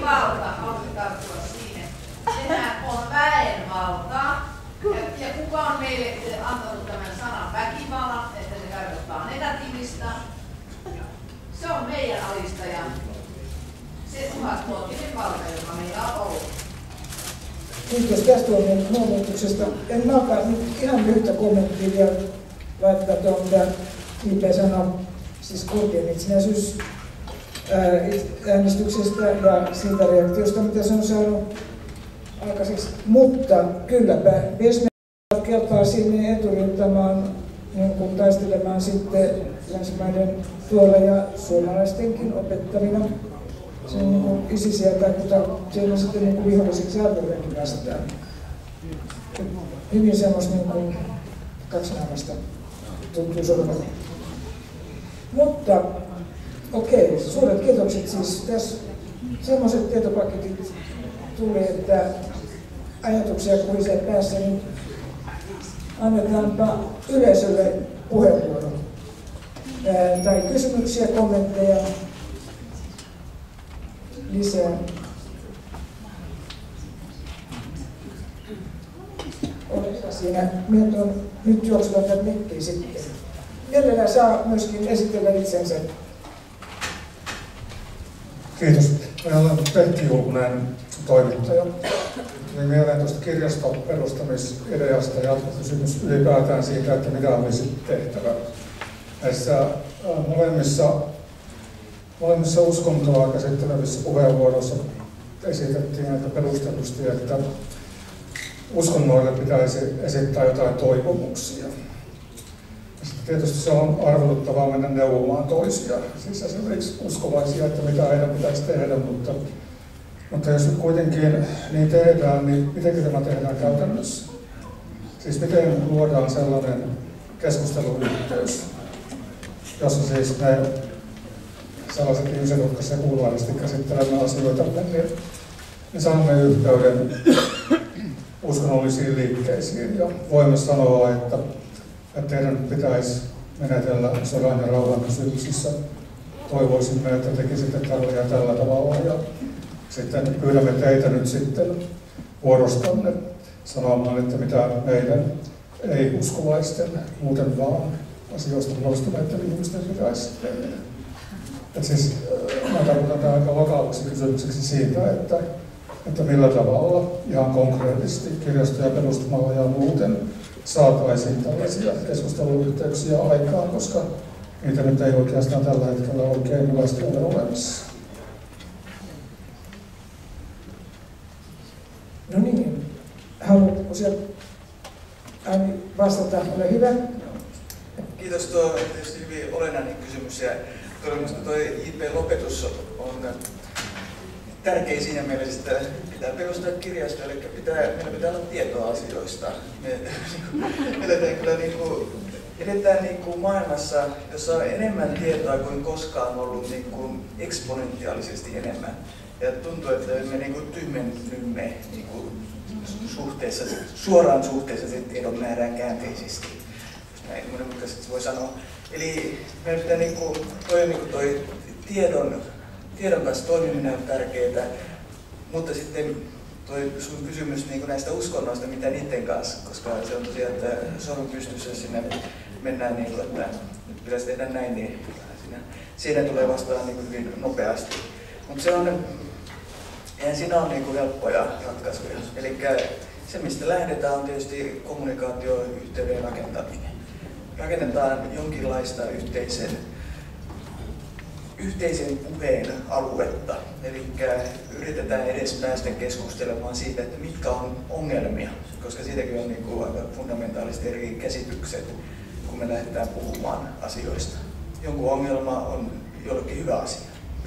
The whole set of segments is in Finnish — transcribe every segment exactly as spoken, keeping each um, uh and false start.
väkivalta, haluaisin tarttua siihen. Sehän on väenvaltaa. Ja, ja kuka on meille antanut tämän sanan väkivallan, että se tarkoittaa negatiivista? Se on meidän alistaja. Se tuhatvuotinen valta, joka meillä on ollut. Kiitos tästä huomautuksesta. En alkaa nyt ihan lyhyttä kommenttia vielä laittaa tuon, mitä Ipe sanoi, siis korkein itsenäisyys äänestyksestä ja siitä reaktiosta, mitä se on saanut aikaiseksi. Mutta kylläpä Besmer kelpaa sinne eturintamaan niin taistelemaan sitten länsimaiden tuolla ja suomalaistenkin opettamina. Se on niin isisiä tai kuta, siellä on sitten niin viholliseksi arvoidenkin vastaan. Hyvin semmoista niin kaksinaamasta tuntuu sormella. Mutta okei, okay, suuret kiitokset siis. Tässä semmoiset tietopaketit tuli, että ajatuksia kuisee päässä, niin annetaanpa yleisölle puheenvuoro. Ää, tai kysymyksiä, kommentteja lisää. Oletko siinä? Minä tuon nyt juoksutan tätä mikkiä sitten. Mielellään saa myöskin esitellä itsensä. Kiitos. Minä olen Pentti Julkunen, toimittaja. Tuli mieleen tuosta kirjaston perustamisideasta ja jatkokysymys ylipäätään siitä, että mitä olisi tehtävä. Näissä molemmissa, molemmissa uskontoa käsittelevissä puheenvuoroissa esitettiin näitä perustellusti, että uskonnoille pitäisi esittää jotain toivomuksia. Tietysti se on arveluttavaa mennä neuvomaan toisia, siis esimerkiksi uskovaisia, että mitä heidän pitäisi tehdä, mutta, mutta jos nyt kuitenkin niin tehdään, niin miten tämä tehdään käytännössä? Siis miten luodaan sellainen keskusteluyhteys, jossa siis me sellaiset ihmiset, jotka sekulaaristi käsittelemme asioita, niin me saamme yhteyden uskonnollisiin liikkeisiin ja voimme sanoa, että että teidän pitäisi menetellä sodan ja rauhan kysymyksissä. Toivoisimme, että tekisitte tällä ja tällä tavalla. Ja sitten pyydämme teitä nyt sitten vuorostanne sanomaan, että mitä meidän ei-uskovaisten, muuten vaan asioista huolestuneiden ihmisten pitäisi tehdä. Että siis mä tarkoitan tämän aika vakavaksi kysymykseksi siitä, että, että millä tavalla ihan konkreettisesti kirjastoja perustamalla ja muuten saataisiin tällaisia keskusteluyhteyksiä aikaan, koska niitä nyt ei oikeastaan tällä hetkellä oikein hyvästi ole olemassa. No niin, haluatko sieltä Aini vastata? Ole hyvä. Kiitos, tuo on tietysti hyvin olennainen kysymys ja minusta tuo I P-lopetus on tärkeä siinä mielessä, että pitää perustaa kirjasto, eli pitää, meillä pitää olla tietoa asioista. Me eletään kyllä niin kuin, edetään niin kuin maailmassa, jossa on enemmän tietoa kuin koskaan ollut niin kuin eksponentiaalisesti enemmän. Ja tuntuu, että me niin kuin tyhmennymme niin kuin suhteessa, suoraan suhteessa sen tiedon määrään käänteisesti. Näin monimutkaisesti voi sanoa. Eli meidän pitää niin kuin, toi, niin kuin toi tiedon Tiedon kanssa toimiminen on tärkeää, mutta sitten toi sun kysymys niin näistä uskonnoista, mitä niiden kanssa, koska se on tosiaan, että sormen pystyssä sinne mennään, niin kuin, että nyt pitäisi tehdä näin, niin siinä, siinä tulee vastaan niin hyvin nopeasti. Mutta se on, eihän siinä ole niin helppoja ratkaisuja. Eli se, mistä lähdetään, on tietysti kommunikaatioyhteyden rakentaminen. Rakennetaan jonkinlaista yhteisen yhteisen puheen aluetta. Eli yritetään edes päästä keskustelemaan siitä, että mitkä on ongelmia, koska siitäkin on niin kuin aika fundamentaalisesti eri käsitykset, kun me lähdetään puhumaan asioista. Jonkun ongelma on jollekin hyvä asia.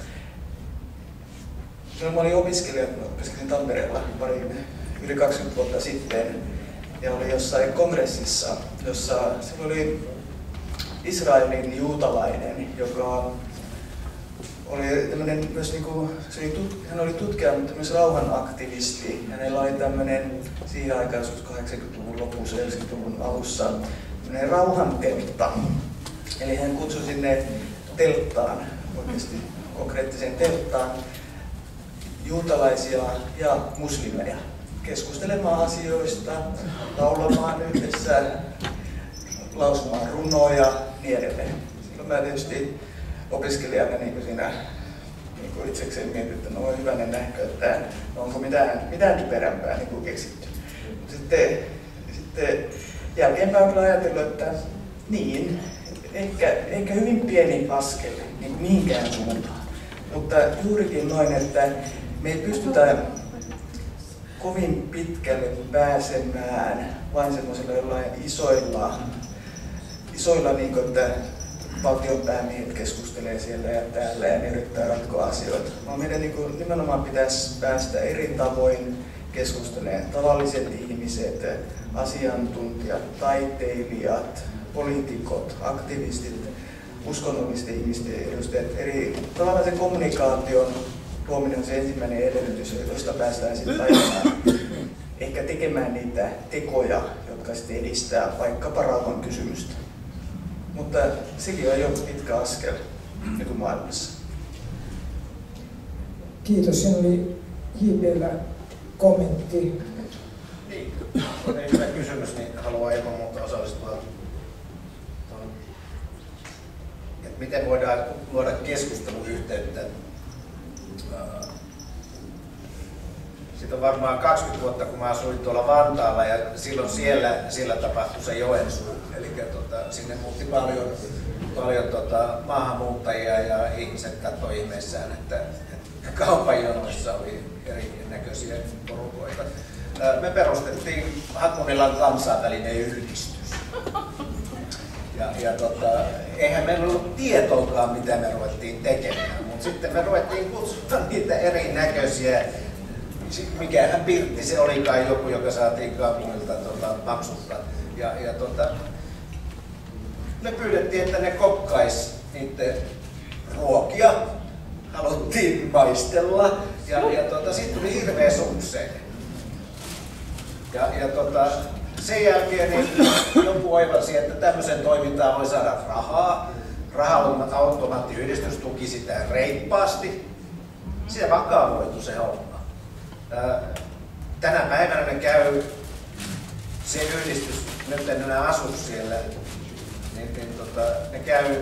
Mä olin opiskelija, opiskelin Tampereella pari, yli kaksikymmentä vuotta sitten ja olin jossain kongressissa, jossa se oli Israelin juutalainen, joka oli tämmöinen myös niinku, se oli tut, hän oli tutkija, mutta myös rauhanaktivisti. Hänellä oli tämmöinen siihen aikaan kahdeksankymmentäluvun lopussa, yhdeksänkymmentäluvun alussa tämmöinen rauhanteltta. Eli hän kutsui sinne telttaan, oikeasti konkreettiseen telttaan, juutalaisia ja muslimeja keskustelemaan asioista, laulamaan yhdessä, lausumaan runoja ja niin edelleen. Silloin mä tietysti opiskelijana niin siinä niin itsekseen mietin, että no hyvänen nähkö, että no onko mitään, mitään typerämpää niin keksitty. Sitten, sitten jälkeenpäin olen ajatellut, että niin, ehkä, ehkä hyvin pieni askel niin mihinkään suuntaan. Mutta juurikin noin, että me ei pystytä kovin pitkälle pääsemään vain semmoisilla jollain isoilla, isoilla niin kuin, että valtionpäämiehet keskustelee siellä ja täällä ja ne yrittää ratkoa asioita. Vaan meidän niin kuin, nimenomaan pitäisi päästä eri tavoin keskustelemaan. Tavalliset ihmiset, asiantuntijat, taiteilijat, poliitikot, aktivistit, uskonnollisten ihmisten edustajat. Eri tavallaan sen kommunikaation luominen on se ensimmäinen edellytys, josta päästään sitten ajamaan. Ehkä tekemään niitä tekoja, jotka sitten edistää vaikkapa rauhan kysymystä. Mutta sekin on jo pitkä askel nykymaailmassa. Kiitos. Siinä oli J P:llä kommentti. Niin, oli hyvä kysymys, niin haluan ilman muuta osallistua. Et miten voidaan luoda keskusteluyhteyttä? Siitä on varmaan kaksikymmentä vuotta, kun mä asuin tuolla Vantaalla ja silloin siellä, siellä tapahtui se Joensuu. Eli tota, sinne muutti paljon, paljon tota, maahanmuuttajia ja ihmiset katsoivat ihmeissään, että, että kaupan jonoissa oli erinäköisiä porukoita. Me perustettiin Hakunilan kansainvälinen yhdistys. Ja, ja tota, eihän meillä ollut tietoakaan, mitä me ruvettiin tekemään, mutta sitten me ruvettiin kutsumaan niitä erinäköisiä. Mikähän pirtti se olikaan joku, joka saatiin kaupungilta tota, maksutta. Ja, ja tota, me pyydettiin, että ne kokkais niiden ruokia. Haluttiin maistella. Ja, ja tota, siitä tuli hirveä sukseen. Ja, ja tota, sen jälkeen niin joku oivalsi, että tämmöisen toimintaan voi saada rahaa. Raha-automaattiyhdistys tuki sitä reippaasti. Se vakavoitu se homma. Tänä päivänä ne käy, se yhdistys, nyt en enää asu siellä, niin, niin tota, ne käy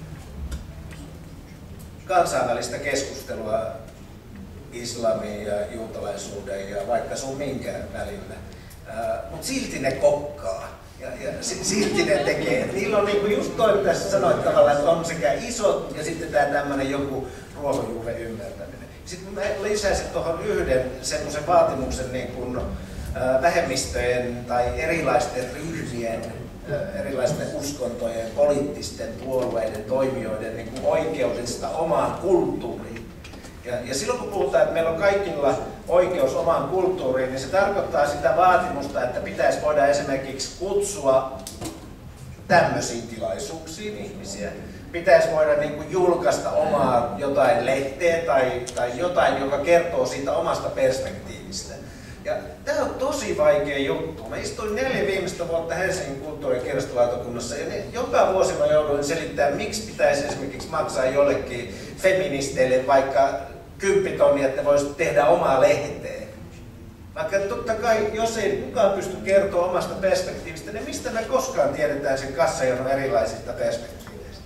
kansainvälistä keskustelua islamin ja juutalaisuuden ja vaikka sun minkään välillä. Mutta silti ne kokkaa ja, ja silti ne tekee. Niillä on niinku just toi, mitä sä sanoit tavallaan, että on sekä isot ja sitten tää tämmönen joku ruohonjuuren ymmärtäminen. Sitten mä lisäisin tuohon yhden semmoisen vaatimuksen niin kuin vähemmistöjen tai erilaisten ryhmien, erilaisten uskontojen, poliittisten puolueiden, toimijoiden niin kuin oikeudesta omaan kulttuuriin. Ja, ja silloin kun puhutaan, että meillä on kaikilla oikeus omaan kulttuuriin, niin se tarkoittaa sitä vaatimusta, että pitäisi voida esimerkiksi kutsua tämmöisiin tilaisuuksiin ihmisiä. Pitäisi voida niin kuin julkaista omaa jotain lehteä tai, tai jotain, joka kertoo siitä omasta perspektiivistä. Ja tämä on tosi vaikea juttu. Mä istuin neljä viimeistä vuotta Helsingin kulttuuri- ja kirjastolautakunnassa ja ne, joka vuosi mä jouduin selittämään, miksi pitäisi esimerkiksi maksaa jollekin feministeille vaikka kymppitonnia, että voisi tehdä omaa lehteä. Vaikka totta kai, jos ei kukaan pysty kertoa omasta perspektiivistä, niin mistä me koskaan tiedetään sen kassajonon erilaisista perspektiivistä?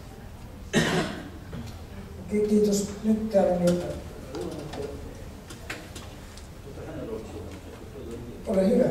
Kiitos. Nyt täällä on jotain. Ole hyvä.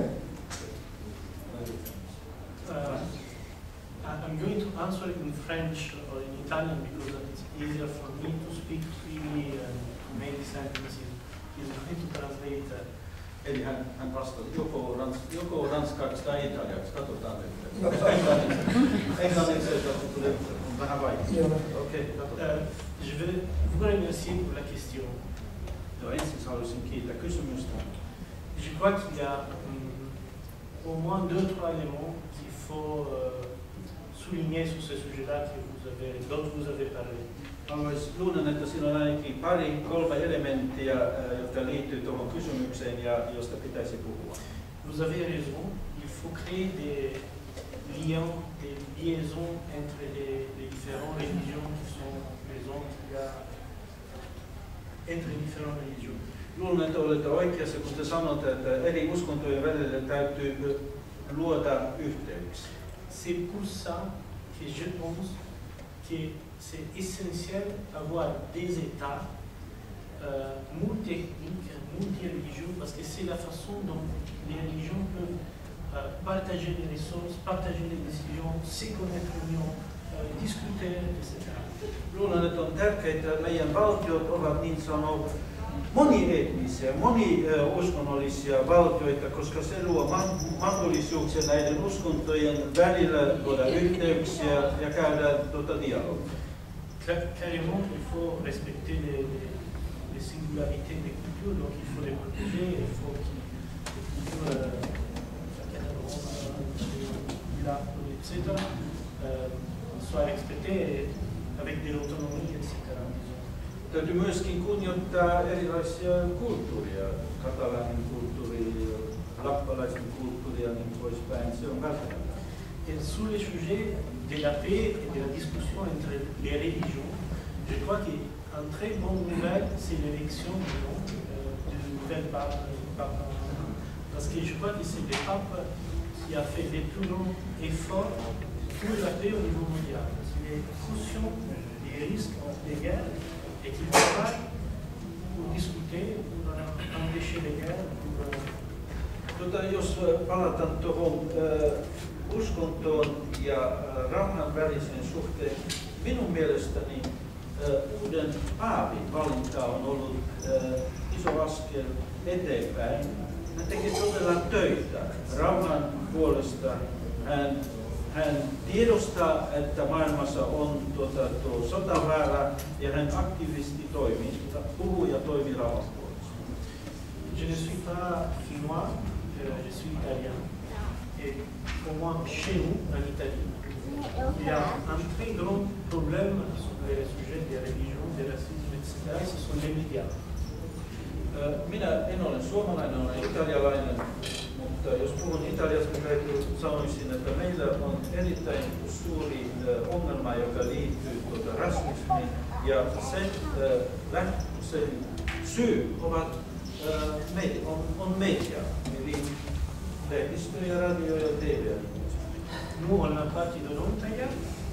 Uh, I'm going to answer in French or in Italian because it's easier for me to speak freely and to make sentences. He's going to translate. Uh, Eli hän, hän vastasi joko, rans, joko ranskaksi tai italiaksi. Katsotaan nyt. No. Englanniksi tuli vähän vaikea. Okay. Uh, je vais vous remercier pour la question. Joo, ensiksi haluaisin kiittää kysymystä. Je crois qu'il y a um, au moins deux, trois éléments qu'il faut uh, souligner sur ce sujet-là que vous avez, dont vous avez parlé. Luulen, että siinä on ainakin pari, kolme elementtiä, jotka liittyy tuohon kysymykseen ja josta pitäisi puhua. Vous avez raison, il faut créer des liens, des liaisons entre les, les différentes religions qui sont présentes là, entre les différentes religions. luulen, että olette oikeassa, kun te sanotte, että eri uskontojen välillä täytyy luoda yhteyksiä. C'est pour ça que je pense que c'est essentiel d'avoir des États euh, multi-ethniques, multi-religieux, parce que c'est la façon dont les religions peuvent euh, partager les ressources, partager les décisions, se connaître mieux, euh, discuter, et cetera. Luulen, että on tärkeää, että meidän valtiot ovat niin sanottu monietnisiä, moniuskonnollisia valtioita, koska se luo mahdollisuuksia näiden uskontojen välillä luoda yhteyksiä ja käydä tuota dialogia. Carrément, il faut respecter les, les, les singularités des cultures, donc il faut les protéger, il faut que les cultures, la et cetera, euh, soient respectées avec de l'autonomie, et cetera. Täytyy myöskin kunnioittaa erilaisia kulttuuria, katalainen kulttuuri, lappalaisen kulttuuri ja niin poispäin. Se on välttämättä. Et sur les sujets de la paix et de la discussion entre les religions, je crois qu'une très bonne nouvelle, c'est l'élection euh, du nouvel pape, pape. Parce que je crois que c'est le pape qui a fait les plus longs efforts pour la paix au niveau mondial. Il est conscient des risques des guerres et qu'il travaille pour discuter, pour empêcher les guerres. Pour, Tota, jos palataan tuohon äh, uskontoon ja äh, rauhan väliseen suhteen, minun mielestäni äh, uuden paavin valinta on ollut äh, iso askel eteenpäin. Hän teki todella töitä rauhan puolesta. Hän, hän tiedostaa, että maailmassa on tuota, tuo sotaväärä ja hän aktiivisesti toimii, puhuu ja toimii rauhan puolesta. Je ne suis pas finnois, je suis italien. Et pour moi, chez nous, en Italie, il y a un très grand problème sur les sujets des religions, des racismes, et cetera. Ce sont les médias. Minä en ole suomalainen, olen italialainen, mutta jos puhun italiasta, sanoisin, että meillä on erittäin suuri ongelma, joka liittyy tuota rasismiin, ja sen, sen syy ovat, on, on media, eli lehdistö ja radio ja T V. Nous, on a parti de l'Ontario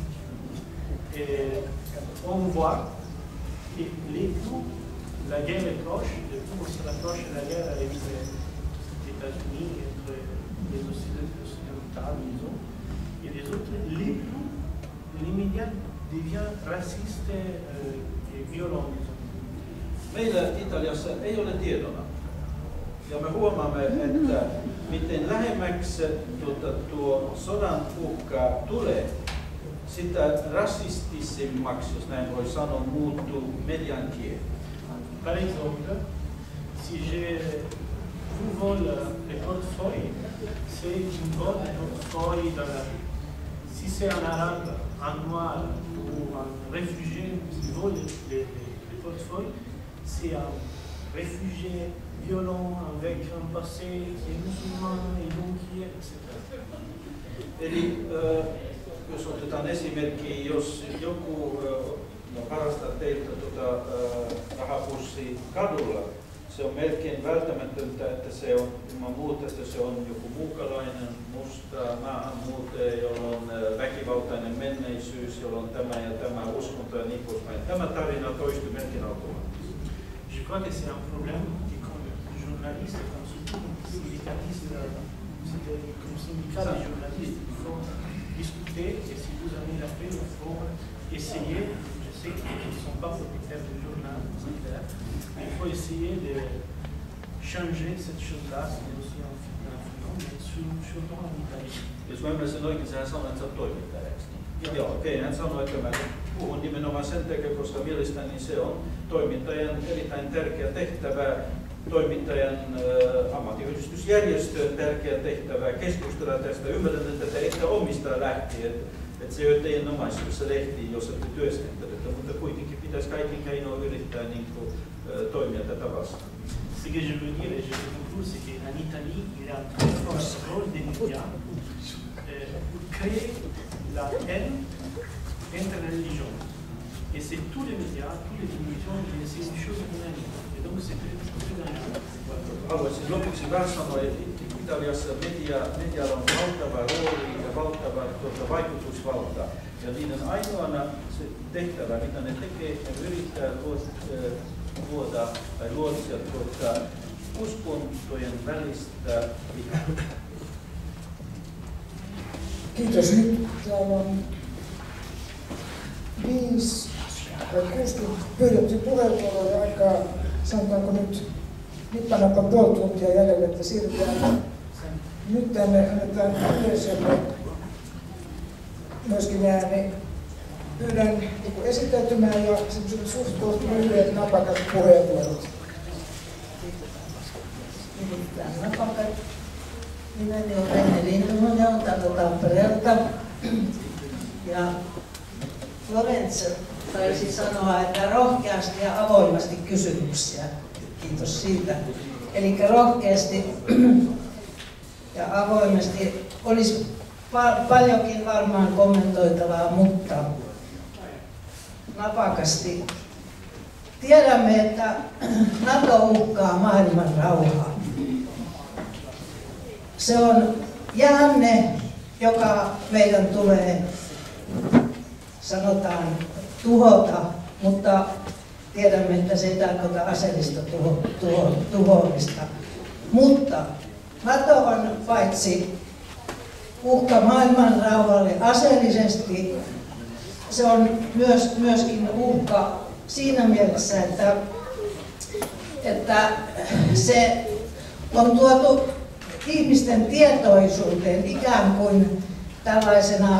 et on voit que les plus, la guerre est proche, les plus on se rapproche de la guerre avec les États-Unis, entre les occidentaux, disons, et les autres, les plus, les médias deviennent racistes euh, et violents, disons. Meillä Italiassa ei ole tiedona. Ja me huomaamme, että miten lähemmäksi tuota, tuo sodan uhka tulee, sitä rasistisemmaksi, jos näin voi sanoa, muuttuu median kieli. Par exemple, si je vous vole les portefeuilles, c'est une vol de portefeuille dans la rue. Si c'est un arabe, un noir ou un réfugié qui vole les, les, les portefeuilles, c'est un réfugié violent avec un passé qui est musulman et donc qui est, et cetera. Eli äh, jos otetaan esimerkki, jos joku äh, harrastaa teiltä tuota, äh, rahapussia kadulla, se on melkein välttämätöntä, että se on ilman muuta, että se on joku muukalainen, musta maahanmuuttaja, jolla on äh, väkivaltainen menneisyys, jolla on tämä ja tämä uskonto ja niin poispäin. Tämä tarina toistuu melkein automaattisesti. Je crois que c'est un problème et comme journaliste, comme surtout syndicaliste, comme syndicat des journalistes, il faut discuter et si vous avez la paix, il faut essayer, je sais qu'ils ne sont pas propriétaires du journal, et cetera, mais il faut essayer de changer cette chose-là, c'est aussi un film, mais surtout en Italie. Jos mä ymmärsin oikein, hän sanoi, että sä oot toimittajaksi. Joo, joo okei, okay. Hän sanoi, että mä puhun nimenomaan sen takia, koska mielestäni se on toimittajan erittäin tärkeä tehtävä, toimittajan äh, ammattiyhdistysjärjestön tärkeä tehtävä keskustella tästä. Ymmärrän, että te ette omistaa lähtien, että se ei ole teidän omaisuudessa lehtiin, jos ette työskentelette, mutta kuitenkin pitäisi kaikin keinoin yrittää niin kuin, äh, toimia tätä vastaan. Ce que je veux dire, et je veux conclure, c'est qu'en Italie, il y a un très fort rôle des médias euh, pour créer la haine entre les religions. Et c'est tous les médias, toutes les télévisions qui essaient une chose unanime. Et donc Haluaisin lopuksi vähän sanoa, että Italiassa media, medialla on valtava rooli ja valtava tuota, vaikutusvalta. Ja niiden ainoana se tehtävä, mitä ne tekee, ne yrittää luoda tai luoda tuota, uskontojen välistä vihaa. Kiitos. Nyt täällä on viisi tai kuusi pyydetty puheenvuoroja aikaa, sanotaanko nyt nippanappa puoli tuntia jäljellä, että siirrytään nyt tänne, annetaan yleisölle myöskin ääni. Pyydän esittäytymään ja semmoiset suht kohti lyhyet napakat puheenvuorot. Napakat. Nimeni on Reine Lindeman ja olen täältä Tampereelta. Ja Lorenzo taisi sanoa, että rohkeasti ja avoimesti kysymyksiä. Kiitos siitä. Eli rohkeasti ja avoimesti olisi paljonkin varmaan kommentoitavaa, mutta napakasti. Tiedämme, että NATO uhkaa maailman rauhaa. Se on jäänne, joka meidän tulee, sanotaan, tuhota, mutta tiedämme, että se ei tarkoita aseellista tuho, tuho, tuhoamista. Mutta NATO on paitsi uhka maailman rauhalle aseellisesti, se on myös, myöskin uhka siinä mielessä, että, että se on tuotu ihmisten tietoisuuteen ikään kuin tällaisena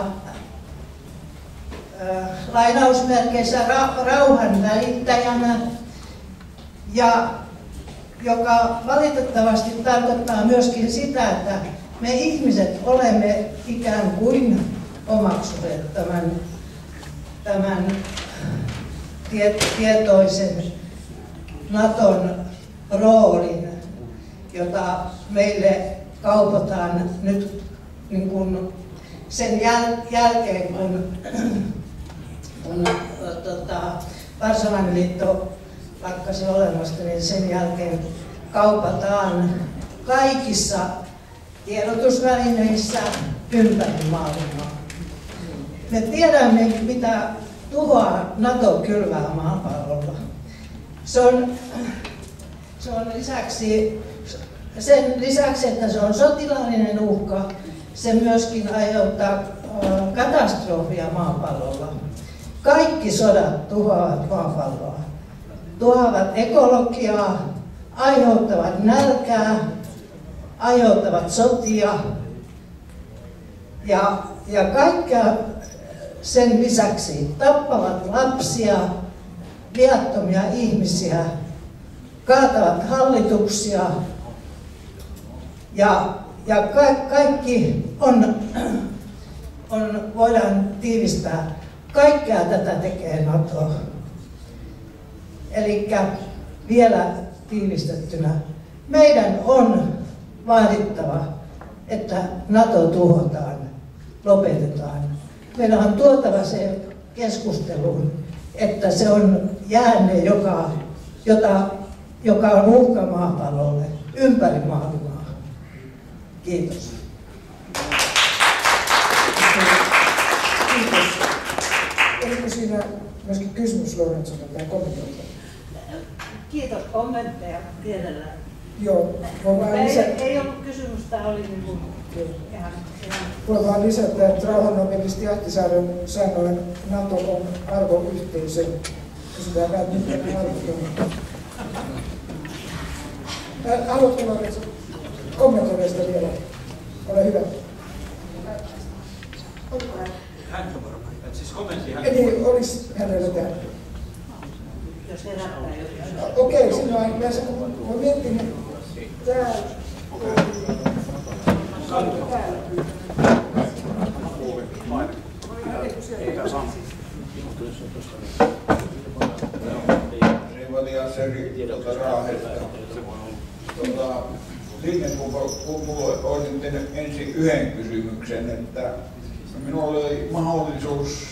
äh, lainausmerkeissä ra, rauhan välittäjänä, ja joka valitettavasti tarkoittaa myöskin sitä, että me ihmiset olemme ikään kuin omaksuneet tämän, tämän tie, tietoisen NATOn roolin, jota meille kaupataan nyt niin kuin sen jäl, jälkeen, kun, kun tota, Varsovien liitto lakkasi olemasta, niin sen jälkeen kaupataan kaikissa tiedotusvälineissä ympäri maailmaa. Me tiedämme, mitä tuhoa NATO kylvää maapallolla. Se on, se on lisäksi, sen lisäksi, että se on sotilaallinen uhka, se myöskin aiheuttaa katastrofia maapallolla. Kaikki sodat tuhoavat maapalloa. Tuhoavat ekologiaa, aiheuttavat nälkää, aiheuttavat sotia ja, ja kaikkea sen lisäksi tappavat lapsia, viattomia ihmisiä, kaatavat hallituksia ja, ja ka, kaikki on, on, voidaan tiivistää, kaikkea tätä tekee NATO. Eli vielä tiivistettynä, meidän on vaadittava, että NATO tuhotaan, lopetetaan. Meidän on tuotava se keskusteluun, että se on jäänne, joka, jota, joka on uhka maapallolle ympäri maailmaa. Kiitos. Kiitos. Oliko siinä myöskin kysymys Lorenzolta tai kommentoilta? Kiitos kommentteja mielellään. Joo, voi vaan ei, lisätä. ei ollut kysymys, tämä oli niin kuin ihan, ihan... Voi vaan lisätä, että rauhannobelisti Ahtisaaren sanoen NATO on arvoyhteisö. Kysytään vähän, mitä ne arvot on. Haluatko Lorenzo kommentoida sitä vielä? Ole hyvä. Hän on varmaan. Siis kommentti hän. Eli olisi hänellä täällä. Jos herättää jotain. Okei, okay, siinä on myös, kun mä miettin, että täällä. Rivalias eri Raahesta. Tuota, sinne kun mulle olisin tehnyt ensin yhden kysymyksen, että minulla oli mahdollisuus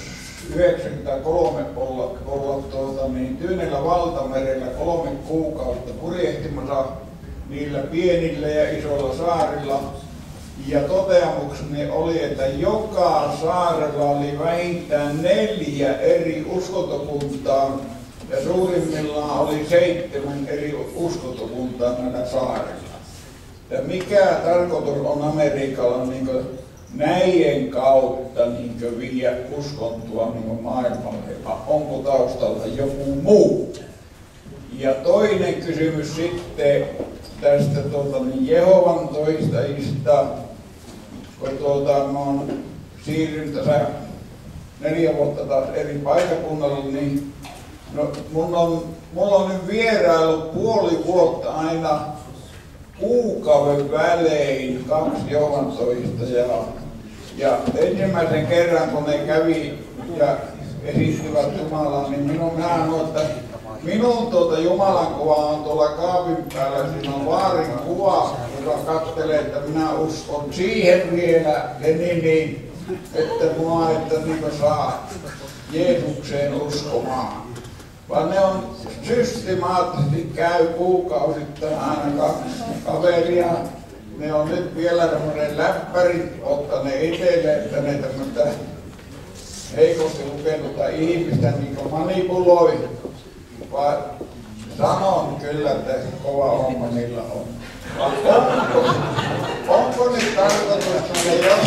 yhdeksänkymmentäkolme olla, olla tuota, niin Tyynellä valtamerellä kolme kuukautta purjehtimassa niillä pienillä ja isoilla saarilla. Ja toteamukseni oli, että joka saarella oli vähintään neljä eri uskontokuntaa ja suurimmillaan oli seitsemän eri uskontokuntaa näillä saarilla. Ja mikä tarkoitus on Amerikalla niin näiden kautta niin viedä uskontoa niin maailmalle? Onko taustalla joku muu? Ja toinen kysymys sitten tästä tuota, niin Jehovan todistajista, kun tuota, mä oon siirrynyt tässä neljä vuotta taas eri paikakunnalle, niin no, mun on, mulla on nyt vierailu puoli vuotta aina kuukauden välein kaksi Jehovan todistajaa. Ja ensimmäisen kerran, kun ne kävi ja esittivät Jumalaa, niin minun minä sanoin, että minun tuota Jumalan kuva on tuolla kaapin päällä, siinä on vaarin kuva, joka katselee, että minä uskon siihen vielä, ja niin, niin että minua että niin saa Jeesukseen uskomaan. Vaan ne on systemaattisesti käy kuukausittain aina kaksi kaveria. Ne on nyt vielä semmoinen läppäri, ottaa ne itselle, että ne tämmöistä heikosti lukenutta ihmistä niin manipuloi. Vaan sanon kyllä, että kova homma niillä on. Onko, onko nyt tarkoitus, että jos...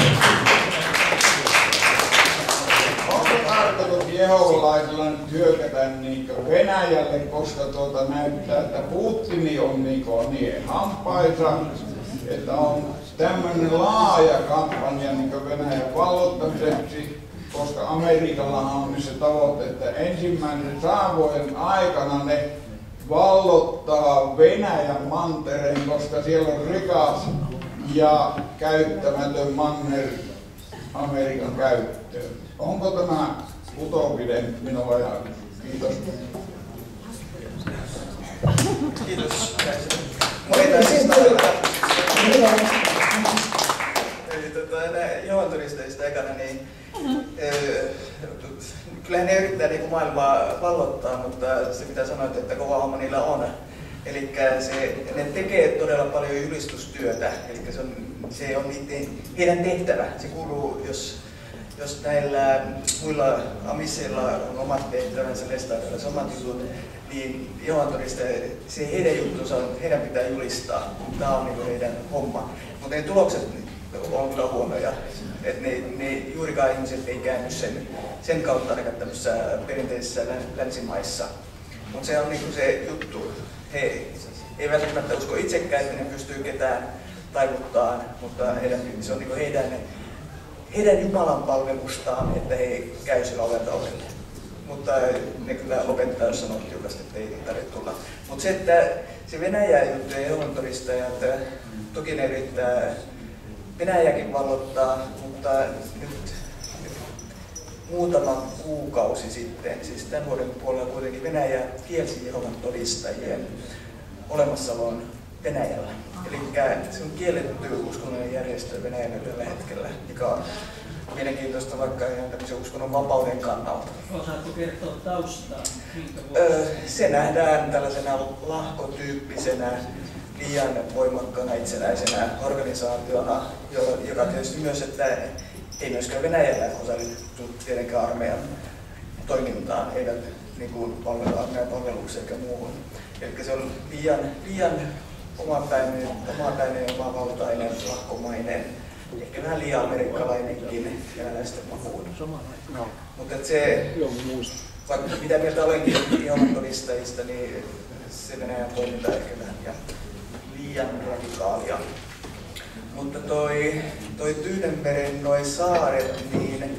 Onko tarkoitus jehovalaisilla nyt hyökätä niin Venäjälle, koska tuota näyttää, että Putin on niin, niin hampaisa, että on tämmöinen laaja kampanja niin Venäjän valloittamiseksi, koska Amerikallahan on se tavoite, että ensimmäisen sadan vuoden aikana ne vallottaa Venäjän mantereen, koska siellä on rikas ja käyttämätön manner Amerikan käyttöön. Onko tämä utopinen minun ajatus? Kiitos. Kiitos. Eli tota, Jehovan todistajista ekana, niin kyllähän ne yrittää niin maailmaa vallottaa, mutta se mitä sanoit, että kova homma niillä on. Eli ne tekee todella paljon julistustyötä, eli se on, se on niiden, heidän tehtävä. Se kuuluu, jos, jos näillä muilla amisseilla on omat tehtävänsä, lestaadeilla omat jutut, niin Jehovan todistajat, se heidän juttunsa on, heidän pitää julistaa. Tämä on niin heidän homma. Mutta ne tulokset on kyllä huonoja. Et ne, ne juurikaan ihmiset ei käänny sen, sen kautta ainakaan tämmöisissä perinteisissä länsimaissa. Mutta se on niinku se juttu. He ei välttämättä usko itsekään, että ne pystyy ketään taivuttaan, mutta heidän, se on niinku heidän, heidän Jumalan palvelustaan, että he käy sillä ovelta ovelle. Mutta ne kyllä lopettaa, jos sanoo tiukasti, että ei tarvitse tulla. Mutta se, että se Venäjä juttu ja Jehovan todistajat, toki ne yrittää Venäjäkin vallottaa, mutta nyt, nyt muutama kuukausi sitten, siis tämän vuoden puolella kuitenkin Venäjä kielsi Jehovan todistajien olemassaolon Venäjällä. Eli se on kielletty uskonnollinen järjestö Venäjällä tällä hetkellä, mikä on mielenkiintoista vaikka ihan tämmöisen uskonnon vapauden kannalta. Osaatko kertoa taustaa? Öö, se nähdään tällaisena lahkotyyppisenä, liian voimakkaana itsenäisenä organisaationa, joka tietysti myös, että ei myöskään Venäjällä osallistu tietenkään armeijan toimintaan, eivät niin kuin armeijan palvelukseen eikä muuhun. Eli se on liian, liian omapäinen, omapäinen, omavaltainen, lahkomainen, ehkä vähän liian amerikkalainenkin venäläisten makuun. Mutta se, vaikka mitä mieltä olenkin Jehovan todistajista, niin se Venäjän toiminta ehkä vähän ja liian radikaalia. Mutta toi, toi Tyynenmeren noi saaret, niin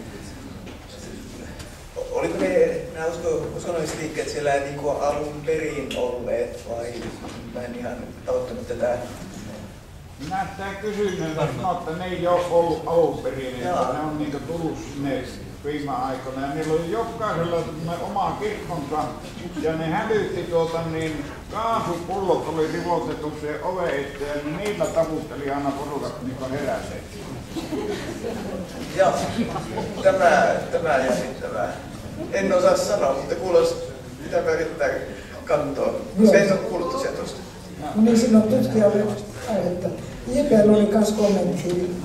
oliko ne nämä uskonnolliset liikkeet siellä niin kuin alun perin olleet vai mä en ihan tavoittanut tätä? Minä sitä kysyin, että ne ei ole ollut alun perin, että ne on niin tullut sinne viime aikoina. Ja niillä oli jokaisella oma kirkkonsa ja ne hälytti tuota niin kaasupullot oli rivotettu se ove eteen ja niillä taputteli aina porukat niin heräseet. Joo, tämä, tämä jännittävää. En osaa sanoa, mutta kuulosti, mitä me yrittää kantoa. Se ei ole kuullut tosiaan tuosta. No niin, siinä on tutkijalle aihetta. J P:llä oli myös kommentti.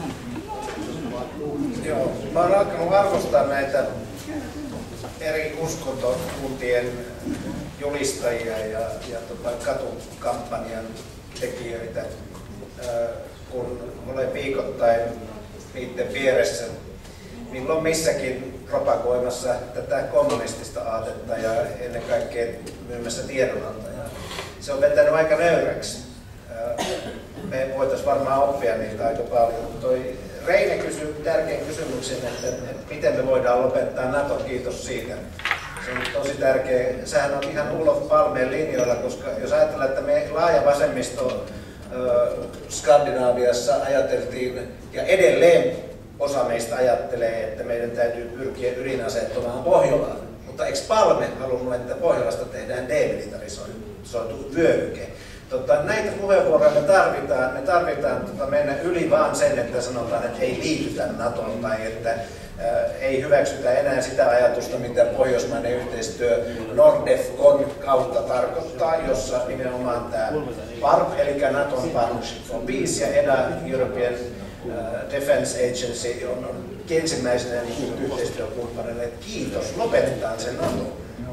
Joo, mä oon alkanut arvostaa näitä eri uskontokuntien julistajia ja, ja tota, katukampanjan tekijöitä, kun olen viikoittain niiden vieressä milloin missäkin propagoimassa tätä kommunistista aatetta ja ennen kaikkea myymässä tiedonantajaa. Se on vetänyt aika nöyräksi. Me voitaisiin varmaan oppia niitä aika paljon. Toi Reine kysyi tärkeän kysymyksen, että, että miten me voidaan lopettaa NATO, kiitos siitä. Se on tosi tärkeä. Sehän on ihan Olof Palmeen linjoilla, koska jos ajatellaan, että me laaja vasemmisto Skandinaaviassa ajateltiin, ja edelleen osa meistä ajattelee, että meidän täytyy pyrkiä ydinaseettomaan Pohjolaan. Mutta eikö Palme halunnut, että Pohjolasta tehdään demilitarisoitu vyöhyke? Tota, näitä puheenvuoroja me tarvitaan. Me tarvitaan tota, mennä yli vaan sen, että sanotaan, että ei liitytä NATOon tai että ää, ei hyväksytä enää sitä ajatusta, mitä pohjoismainen yhteistyö Nordefcon kautta tarkoittaa, jossa nimenomaan tämä P A R P, eli NATOn Partnership for Peace ja E D A, European Defense Agency, on, on ensimmäisenä niin yhteistyökumppanille, että kiitos, lopetetaan sen NATO.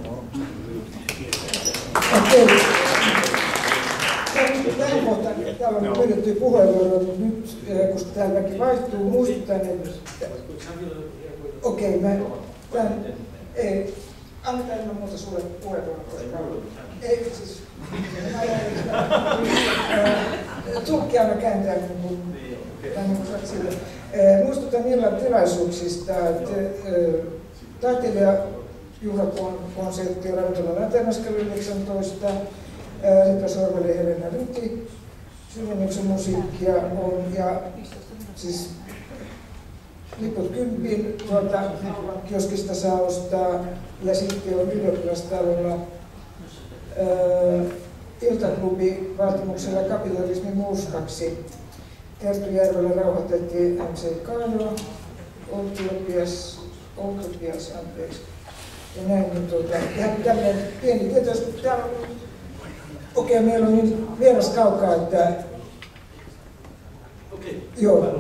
Okei. Tähän kohtaan täällä on pyydetty puheenvuoroja, mutta nyt kun täällä väki vaihtuu, muistutan, että okei, mä tämän, ei, annetaan ilman muuta sulle puheenvuoron, koska ei siis, tulkkia mä kääntää niin kuin, niin kuin sille. Muistutan illan tilaisuuksista, että taiteilijajuhlakonsertti on ravintola Länteenaskalla yhdeksäntoista, Ripa Sorveli ja Helena Ryti, Sydämyksen musiikkia on, ja siis liput kympin tuolta kioskista saa ostaa, ja sitten on ylioppilastalolla iltaklubi vaatimuksella kapitalismi muuskaksi. Terttu Järvellä rauhoitettiin M C Kaanoa, Oltiopias, Oltiopias, anteeksi. Ja näin, niin tuota, ihan tämmöinen pieni tieto, kun täällä on, okei, okay, meillä on niin vieras kaukaa, että... Okei. Okay. Joo.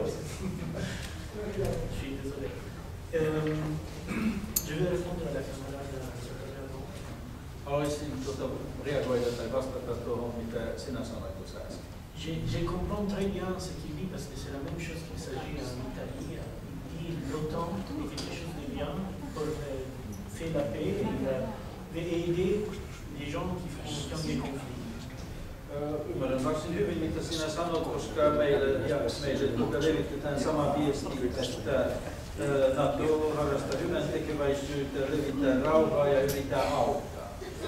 Haluaisin tuota, reagoida tai vastata tuohon, mitä sinä sanoit tuossa äsken. Je comprends très bien ce qu'il dit parce que c'est la même chose qu'il s'agit en Italie. Il dit l'OTAN est quelque chose de bien pour faire la paix et aider les gens qui font des conflits. Ymmärrän varsin hyvin, mitä sinä sanot, koska meille, ja meille tuota levitetään sama viesti, että NATO harrastaa hyvän tekeväisyyttä, levittää rauhaa ja yrittää auttaa.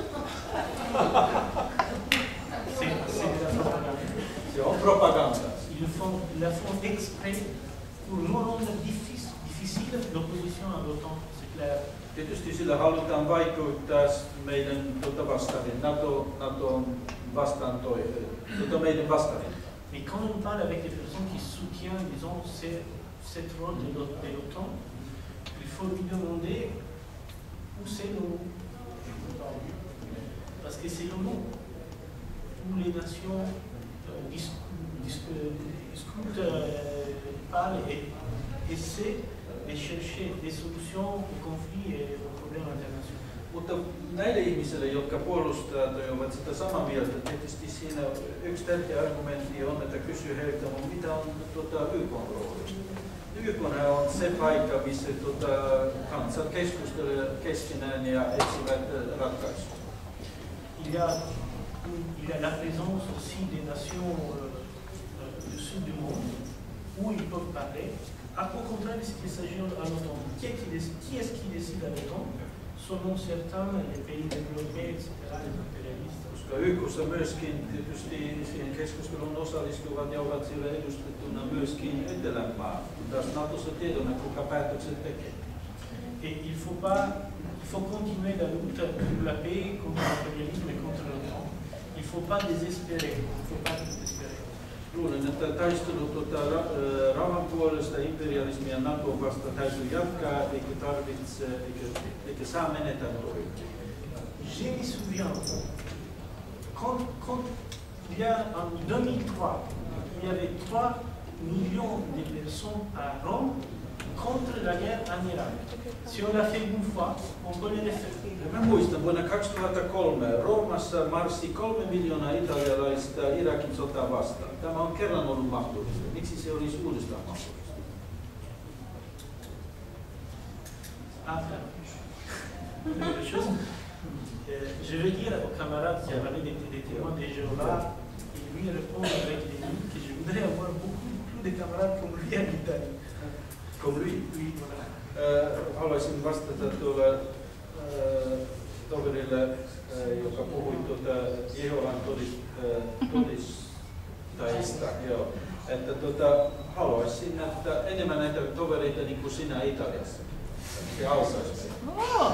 Se on propaganda. Ils font, ils la font exprès pour rendre difficile l'opposition à l'OTAN, c'est clair. Tietysti sillä halutaan vaikuttaa meidän tuota vastaavin, NATO, NATOn vastaan toi, tuota meidän vastaavin. Mais quand on parle avec des personnes qui soutiennent, disons, cette rôle de l'OTAN, il faut lui demander où c'est le mot. Parce que c'est le mot où les nations euh, discutent, discutent, discutent euh, parlent et essaient de chercher des solutions aux conflits et aux problèmes internationaux. Mutta näille ihmisille, jotka puolustavat ja ovat sitä samaa mieltä, tietysti siinä yksi tärkeä argumentti on, että kysyy heiltä, mitä on tuota, Y K:n rooli. Y K on se paikka, missä tuota, kansat keskustelevat keskenään ja etsivät ratkaisuja. Il y a, il y a la présence aussi des nations euh, du sud du monde où ils peuvent parler. Au contraire, s'il s'agit à l'OTAN, qui est-ce qui décide à l'OTAN? Selon certains, les pays développés, et cetera, les impérialistes. Koska Y K:ssa myöskin tietysti siihen keskusteluun osallistuvat ja ovat siellä edustettuna myöskin Etelänmaa. Taas NATOssa tiedämme, kuka päätökset tekee. Et il faut pas, il faut continuer la lutte pour la paix contre l'impérialisme et contre l'OTAN. Il faut pas désespérer. Il faut pas désespérer. luulen, että taistelu tuota, rauhan puolesta imperialismia NATOa vastaan täytyy jatkaa, eikä tarvitse, eikä, eikä saa menetä toivoa. Je me souviens, quand, quand il y a en deux mille trois, il y avait trois millions de personnes à Rome contre la guerre en Irak. Si on l'a fait une fois, on peut le refaire. Mä muistan, vuonna kaksituhattakolme Roomassa marssi kolme miljoonaa italialaista Irakin sotaa vastaan. Tämä on kerran ollut mahdollista. Miksi se olisi uudestaan mahdollista? Enfin, une chose, euh, je vais dire aux camarades qui avaient des, des témoins de Jéhovah, et lui répondre avec les lignes que je voudrais avoir beaucoup plus de camarades comme lui en Italie. Comme lui? Oui, voilà. Äh, haluaisin vastata tuolle äh, toverille, äh, joka puhui tuota Jehovan todist, äh, todistajista. Joo. Että tuota, haluaisin, että enemmän näitä tovereita niin kuin sinä Italiassa. Se auttaisi. Oh.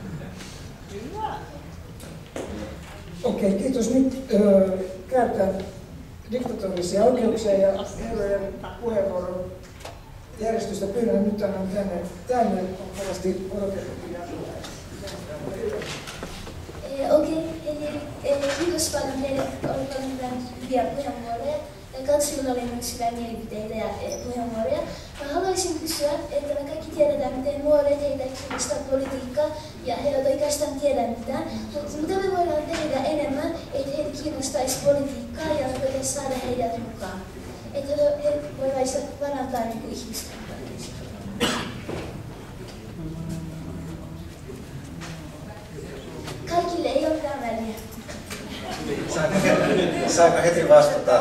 Okei, okay, kiitos. Nyt öö, käytän diktatorisia oikeuksia ja herrojen puheenvuoron järjestystä pyydän nyt annan tänne. Tänne on kovasti odotettu. Okei, eli kiitos paljon teille, olette hyviä puheenvuoroja. Katsojilla oli myös hyviä mielipiteitä ja puheenvuoroja. Mä haluaisin kysyä, että me kaikki tiedetään, miten nuoret heitä kiinnostaa politiikkaa ja he eivät oikeastaan tiedä mitään. Mutta mitä me voidaan tehdä enemmän, että heitä kiinnostaisi politiikkaa ja me voidaan saada heidät mukaan? Että he voivat parantaa niin kuin ihmistä. Kaikille ei ole mitään väliä. Saanko heti vastata?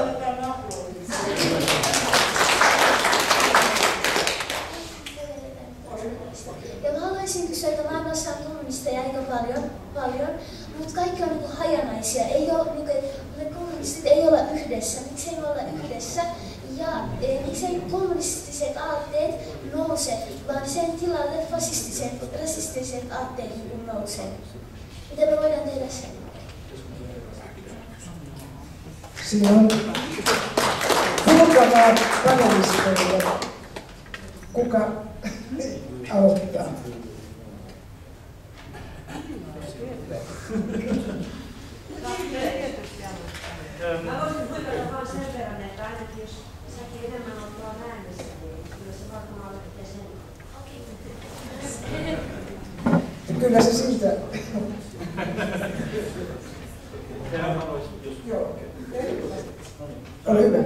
Ja mä haluaisin kysyä, että maailmassa on kommunisteja aika paljon, paljon mutta kaikki on niin hajanaisia. Ei ole, niin kuin, me kommunistit ei olla yhdessä. Miksei me olla yhdessä? Ja e, miksei kommunistiset aatteet nouse, vaan sen tilalle fasistiset, rasistiset aatteet niin nousee. Mitä me voidaan tehdä sen? Siinä on kuulkamaa panelisteille. Kuka aloittaa? Mä voisin huomioida vaan sen verran, että ainakin jos säkin enemmän on tuolla äänessä, niin kyllä se varmaan olette sen. Kyllä se siitä. Joo. Ole hyvä.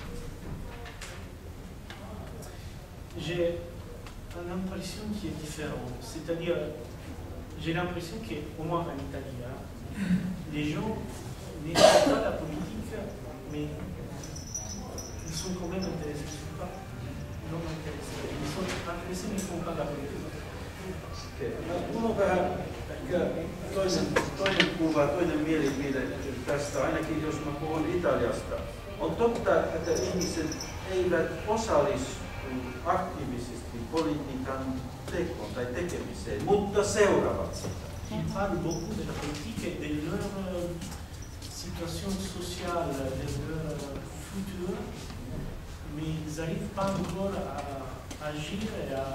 J'ai une impression qui est différente. C'est-à-dire, j'ai l'impression qu'au moins en Italie, hein, les gens n'écoutent pas la politique, mais ils sont quand même intéressés. Ils ne sont pas non intéressés. Ils sont intéressés, mais ils ne font pas la politique. Minulla on vähän ehkä toinen, toinen kuva, toinen mielipide tästä, ainakin jos mä puhun Italiasta. On totta, että ihmiset eivät osallistu aktiivisesti politiikan tekoon tai tekemiseen, mutta seuraavat sitä. Ils parlent beaucoup de la politique et de leur euh, situation sociale, de leur euh, futur, mais ils n'arrivent pas encore à agir et à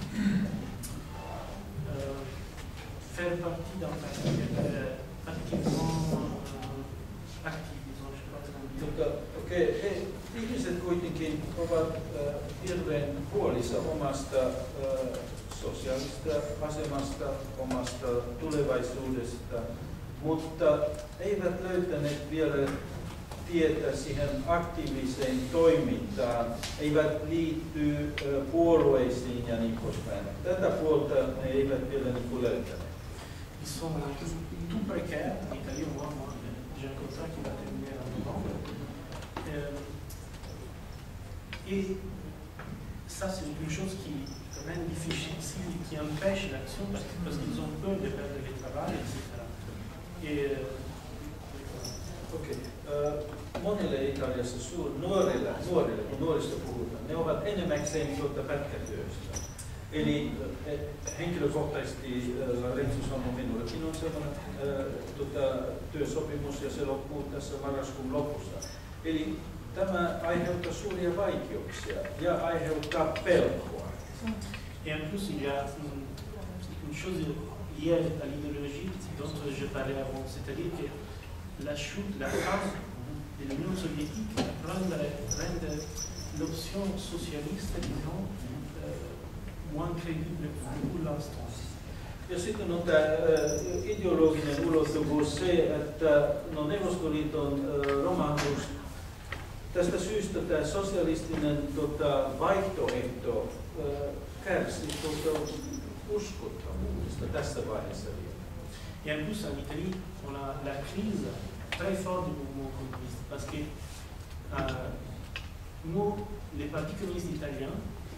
euh, faire partie d'un parti euh, activement euh, actif, disons, je sais pas comment dire. Okei, okay. Ihmiset kuitenkin ovat äh, hirveän huolissa omasta äh, sosiaalista asemasta, omasta tulevaisuudesta, mutta eivät löytäneet vielä tietä siihen aktiiviseen toimintaan, eivät liitty äh, puolueisiin ja niin poispäin. Tätä puolta ne eivät vielä niin löytäneet. Ils sont tout précaires. En Italie, moi, moi j'ai un contrat qui va terminer en novembre. Euh, et ça, c'est une chose qui est quand même difficile, qui empêche l'action parce, parce qu'ils ont peur de perdre le travail, et cetera. Et, euh, okay. uh, monille Italiassa suur, nuorille, nuorille, kun nuorista puhutaan, ne ovat enimmäkseen tuota pätkätyöstä. Eli eh, henkilökohtaisesti äh, Rentsu sanoi minullekin on sellainen äh, tota, työsopimus ja se loppuu tässä marraskuun lopussa. Eli tämä aiheuttaa suuria vaikeuksia ja aiheuttaa pelkoa. Et en plus, il y a une, une chose liée à l'idéologie dont je parlais avant, c'est-à-dire que la chute, la fin de l'Union soviétique rend, rend l'option socialiste, disons, euh, moins crédible pour l'instant. Ja sitten on tämä ideologinen ulottuvuus se, että no Neuvostoliiton romahdus, tästä syystä tämä sosialistinen tota, vaihtoehto kärsi tuota, uskottavuudesta tässä vaiheessa vielä. Et en plus, en Italie, on a la crise très forte du mouvement communiste, parce que euh, nous, les partis communistes italiens,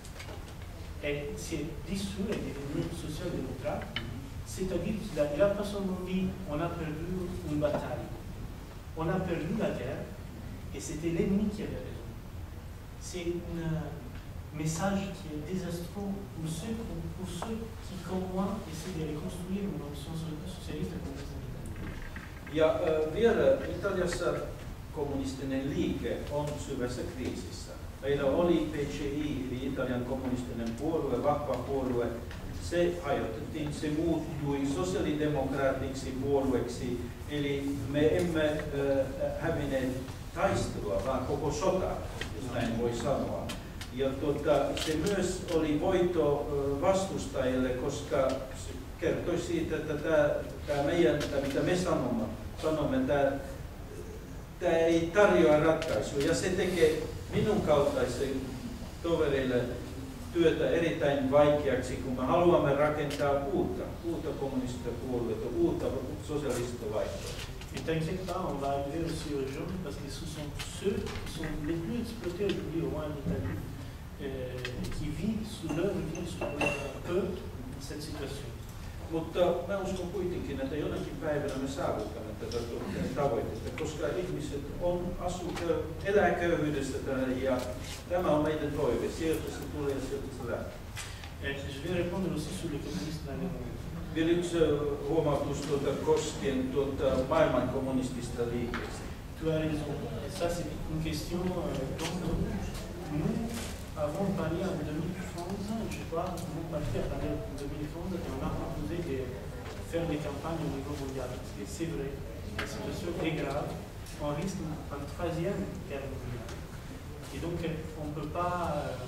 s'est dissous et devenu social-démocrate, c'est-à-dire qu'il a pas seulement dit on a perdu une bataille, on a perdu la guerre et c'était l'ennemi qui avait raison. C'est un message qui est désastreux pour ceux, pour ceux qui, comme moi, essaient de reconstruire une option socialiste et communiste en Italie. Ja äh, vielä Italiassa kommunistinen liike on syvässä kriisissä. Meillä oli P C I, eli Italian kommunistinen puolue, vahva puolue. Se hajotettiin, se muuttui sosiaalidemokraatiksi puolueeksi, eli me emme äh, hävinneet taistelua, vaan koko sota, jos näin voi sanoa. Ja tuota, se myös oli voitto äh, vastustajille, koska se kertoi siitä, että tämä, tämä meidän, tämä, mitä me sanomme, sanomme tämä, tämä ei tarjoa ratkaisuja, ja se tekee minun kaltaisen tovereille työtä erittäin vaikeaksi, kun me haluamme rakentaa uutta, uutta kommunistista puoluetta, uutta sosiaalista vaihtoehtoa. Ne t'inquiète pas, on va arriver aussi aux jeunes parce que ce sont ceux qui sont les plus exploités aujourd'hui au moins en Italie, euh, qui vivent sous leur vie, sous leur peur, cette situation. Mutta mä uskon kuitenkin, että jonakin päivänä me saavutamme tätä tavoitetta, koska ihmiset on, asuu, elää köyhyydestä ja tämä on meidän toive. Sieltä se tulee ja sieltä se lähtee. Je vais répondre aussi sur les communistes allemands. Vielä yksi huomautus tuota, koskien tuota, maailman kommunistista liikkeestä. Tu as raison. Ça c'est une question donc nous avons parlé en deux mille onze, je crois, nous parti à parler en deux mille onze et on a proposé de faire des campagnes au niveau mondial. Parce que c'est vrai, la situation est grave, on risque une troisième guerre mondiale. Et donc on ne peut pas euh,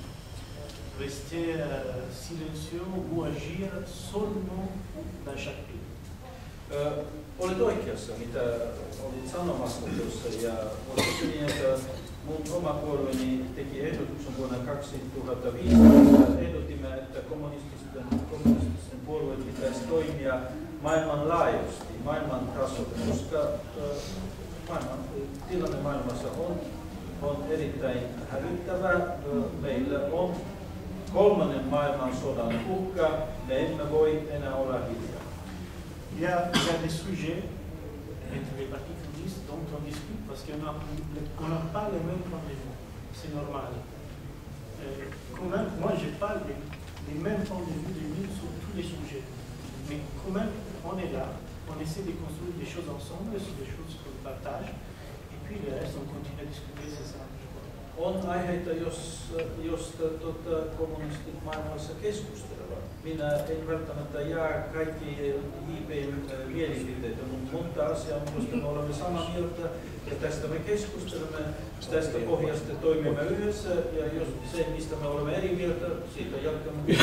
rester euh, silencieux ou agir seulement dans chaque pays. Ö, olet oikeassa, mitä olit sanomassa tuossa, ja oliko niin, että mun oma puolueeni teki ehdotuksen vuonna kaksituhattaviisitoista. Ehdotimme, että kommunististen, kommunististen puolueet pitäisi toimia maailmanlaajuisesti, maailman tasolla, koska ö, maailman, tilanne maailmassa on, on erittäin hälyttävä. Ö, meillä on kolmannen maailmansodan uhka, me emme voi enää olla hiljaa. Il y, a, il y a des sujets entre les partis communistes dont on discute parce qu'on n'a pas les mêmes points de vue. C'est normal. Euh, quand même, moi, je n'ai pas les, les mêmes points de vue de lui sur tous les sujets. Mais quand même, on est là, on essaie de construire des choses ensemble, sur des choses qu'on partage, et puis le reste, on continue à discuter, c'est ça. On aiheita, jos, josta tota, kommunistit maailmassa keskustelevat. Minä en välttämättä jää kaikki I P:n mielipiteitä, mutta asia on, josta me olemme samaa mieltä ja tästä me keskustelemme, tästä pohjasta toimimme yhdessä ja jos se, mistä me olemme eri mieltä, siitä jatkamme.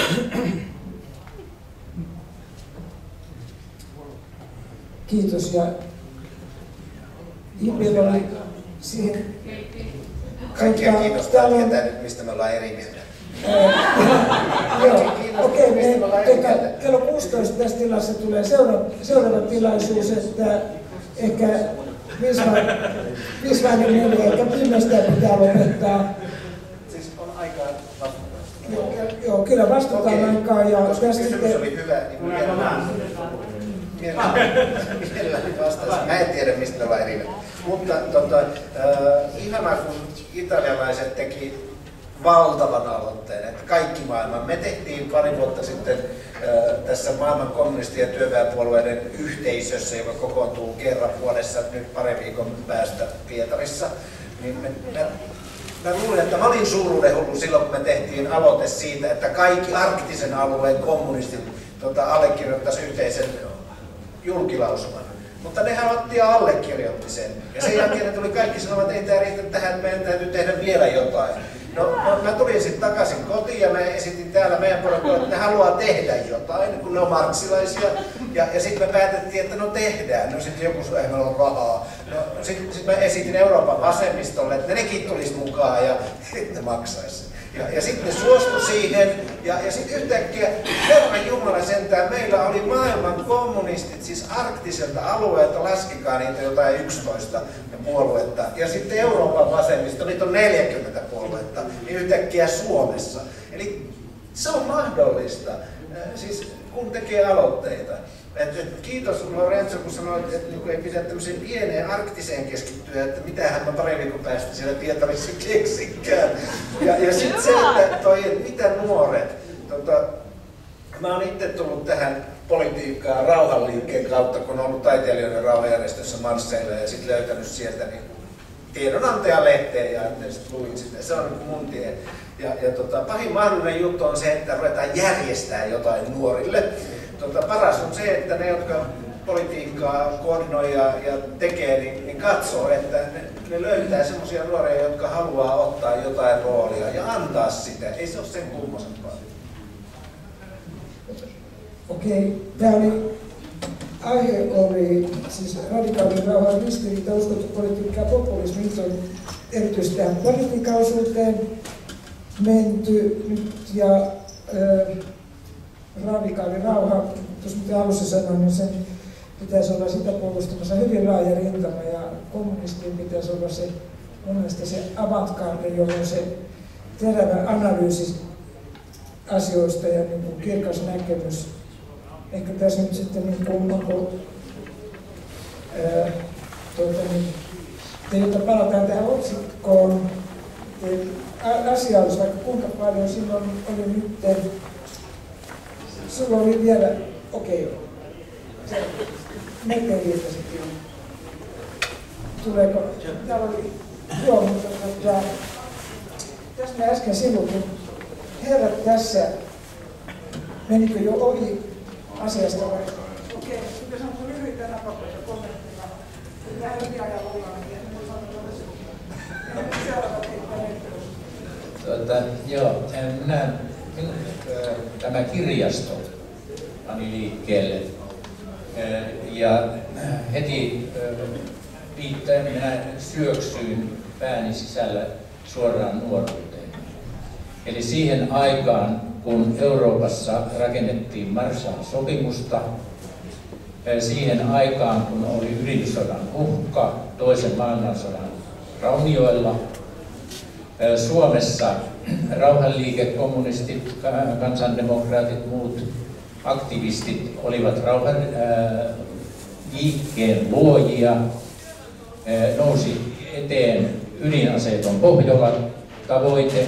Kiitos ja I P:llä oli siihen Kaikkia kiinnostaa tietää nyt, mistä me ollaan eri mieltä. Joo, okei, okay, tuota, kello kuusitoista tässä tilassa tulee seuraava, seuraava tilaisuus, että ehkä viisiväinen neljä, ehkä viimeistään pitää lopettaa. Siis on aikaa vastata. Joo, joo, kyllä vastataan okay. Aikaa. Ja koska kysymys te... oli hyvä, niin mielellään vastaisin. Mä en tiedä, mistä me ollaan eri mieltä. Mutta tota, äh, ihanaa, kun italialaiset teki valtavan aloitteen, että kaikki maailman. Me tehtiin pari vuotta sitten äh, tässä maailman kommunisti- ja työväenpuolueiden yhteisössä, joka kokoontuu kerran vuodessa nyt parin viikon päästä Pietarissa. niin me, me, mä luulen, että mä olin suuruuden hullu silloin, kun me tehtiin aloite siitä, että kaikki arktisen alueen kommunistit tota, allekirjoittaisi yhteisen julkilausuman. Mutta nehän otti ja allekirjoitti sen. Ja sen jälkeen ne tuli kaikki sanomaan, että ei tämä riitä tähän, että meidän täytyy tehdä vielä jotain. No, no mä tulin sitten takaisin kotiin ja mä esitin täällä meidän porukalla, että ne haluaa tehdä jotain, kun ne on marksilaisia. Ja, ja sitten me päätettiin, että no tehdään. No sitten joku sanoi, ei meillä ole rahaa. No sitten sit mä esitin Euroopan vasemmistolle, että nekin tulisi mukaan ja ne maksaisi. Ja, ja sitten ne suostui siihen, ja, ja sitten yhtäkkiä, Herran Jumala sentään, meillä oli maailman kommunistit, siis arktiselta alueelta, laskikaa niitä jotain yksitoista puoluetta, ja sitten Euroopan vasemmisto, niitä on neljäkymmentä puoluetta, niin yhtäkkiä Suomessa. Eli se on mahdollista, siis kun tekee aloitteita. Et, et, kiitos Lorenzo, kun sanoit, että niinku ei pidä tämmöiseen pieneen arktiseen keskittyä, että mitähän mä pari viikon päästä siellä Pietarissa keksikään. Ja, ja sitten se, että toi, mitä nuoret, tota, mä oon itse tullut tähän politiikkaan rauhanliikkeen kautta, kun on ollut taiteilijoiden rauhanjärjestössä Marsseilla ja sitten löytänyt sieltä niin tiedonantajalehteen ja sitten luin sitä. Se on niin mun tie. Ja, ja tota, pahin mahdollinen juttu on se, että ruvetaan järjestää jotain nuorille. Tota, paras on se, että ne, jotka politiikkaa koordinoi ja, ja tekee, niin, niin katsoo, että ne, ne löytää semmoisia nuoria, jotka haluaa ottaa jotain roolia ja antaa sitä. Ei se ole sen kummosempaa. Okei, tämä oli, aihe oli siis radikaalin rauhan ristiriita, uskottu politiikka ja populismi. Nyt on erityisesti tähän politiikkaosuuteen menty nyt ja äh, radikaali rauha, tuossa mitä alussa sanoin, niin sen pitäisi olla sitä puolustamassa hyvin laaja rintama ja kommunistien pitäisi olla se, mun mielestä se avantgarde, jolloin se terävä analyysi asioista ja niin kuin kirkas näkemys. Ehkä tässä nyt sitten niin kuin, onko, ää, tuota, niin, jotta palataan tähän otsikkoon, asia olisi vaikka kuinka paljon, silloin oli nyt, sulla oli vielä, okei, okay, melkein viittasit jo. Tuleeko, täällä oli, joo, mutta tota, tässä mä äsken sivutin, herrat tässä, menikö jo ohi asiasta vai? Okei, okay, sitten se on lyhyitä napakoita kommentteja. Vähän vielä ollaan, niin en saa tuolla seuraavat Tuota, joo, minä, tämä kirjasto pani liikkeelle ja heti viitteen minä syöksyin pääni sisällä suoraan nuoruuteen. Eli siihen aikaan, kun Euroopassa rakennettiin Marshallin sopimusta, siihen aikaan, kun oli ydinsodan uhka toisen maailmansodan raunioilla, Suomessa rauhanliike, kommunistit, kansandemokraatit, muut aktivistit olivat rauhan liikkeen luojia, nousi eteen ydinaseeton Pohjola tavoite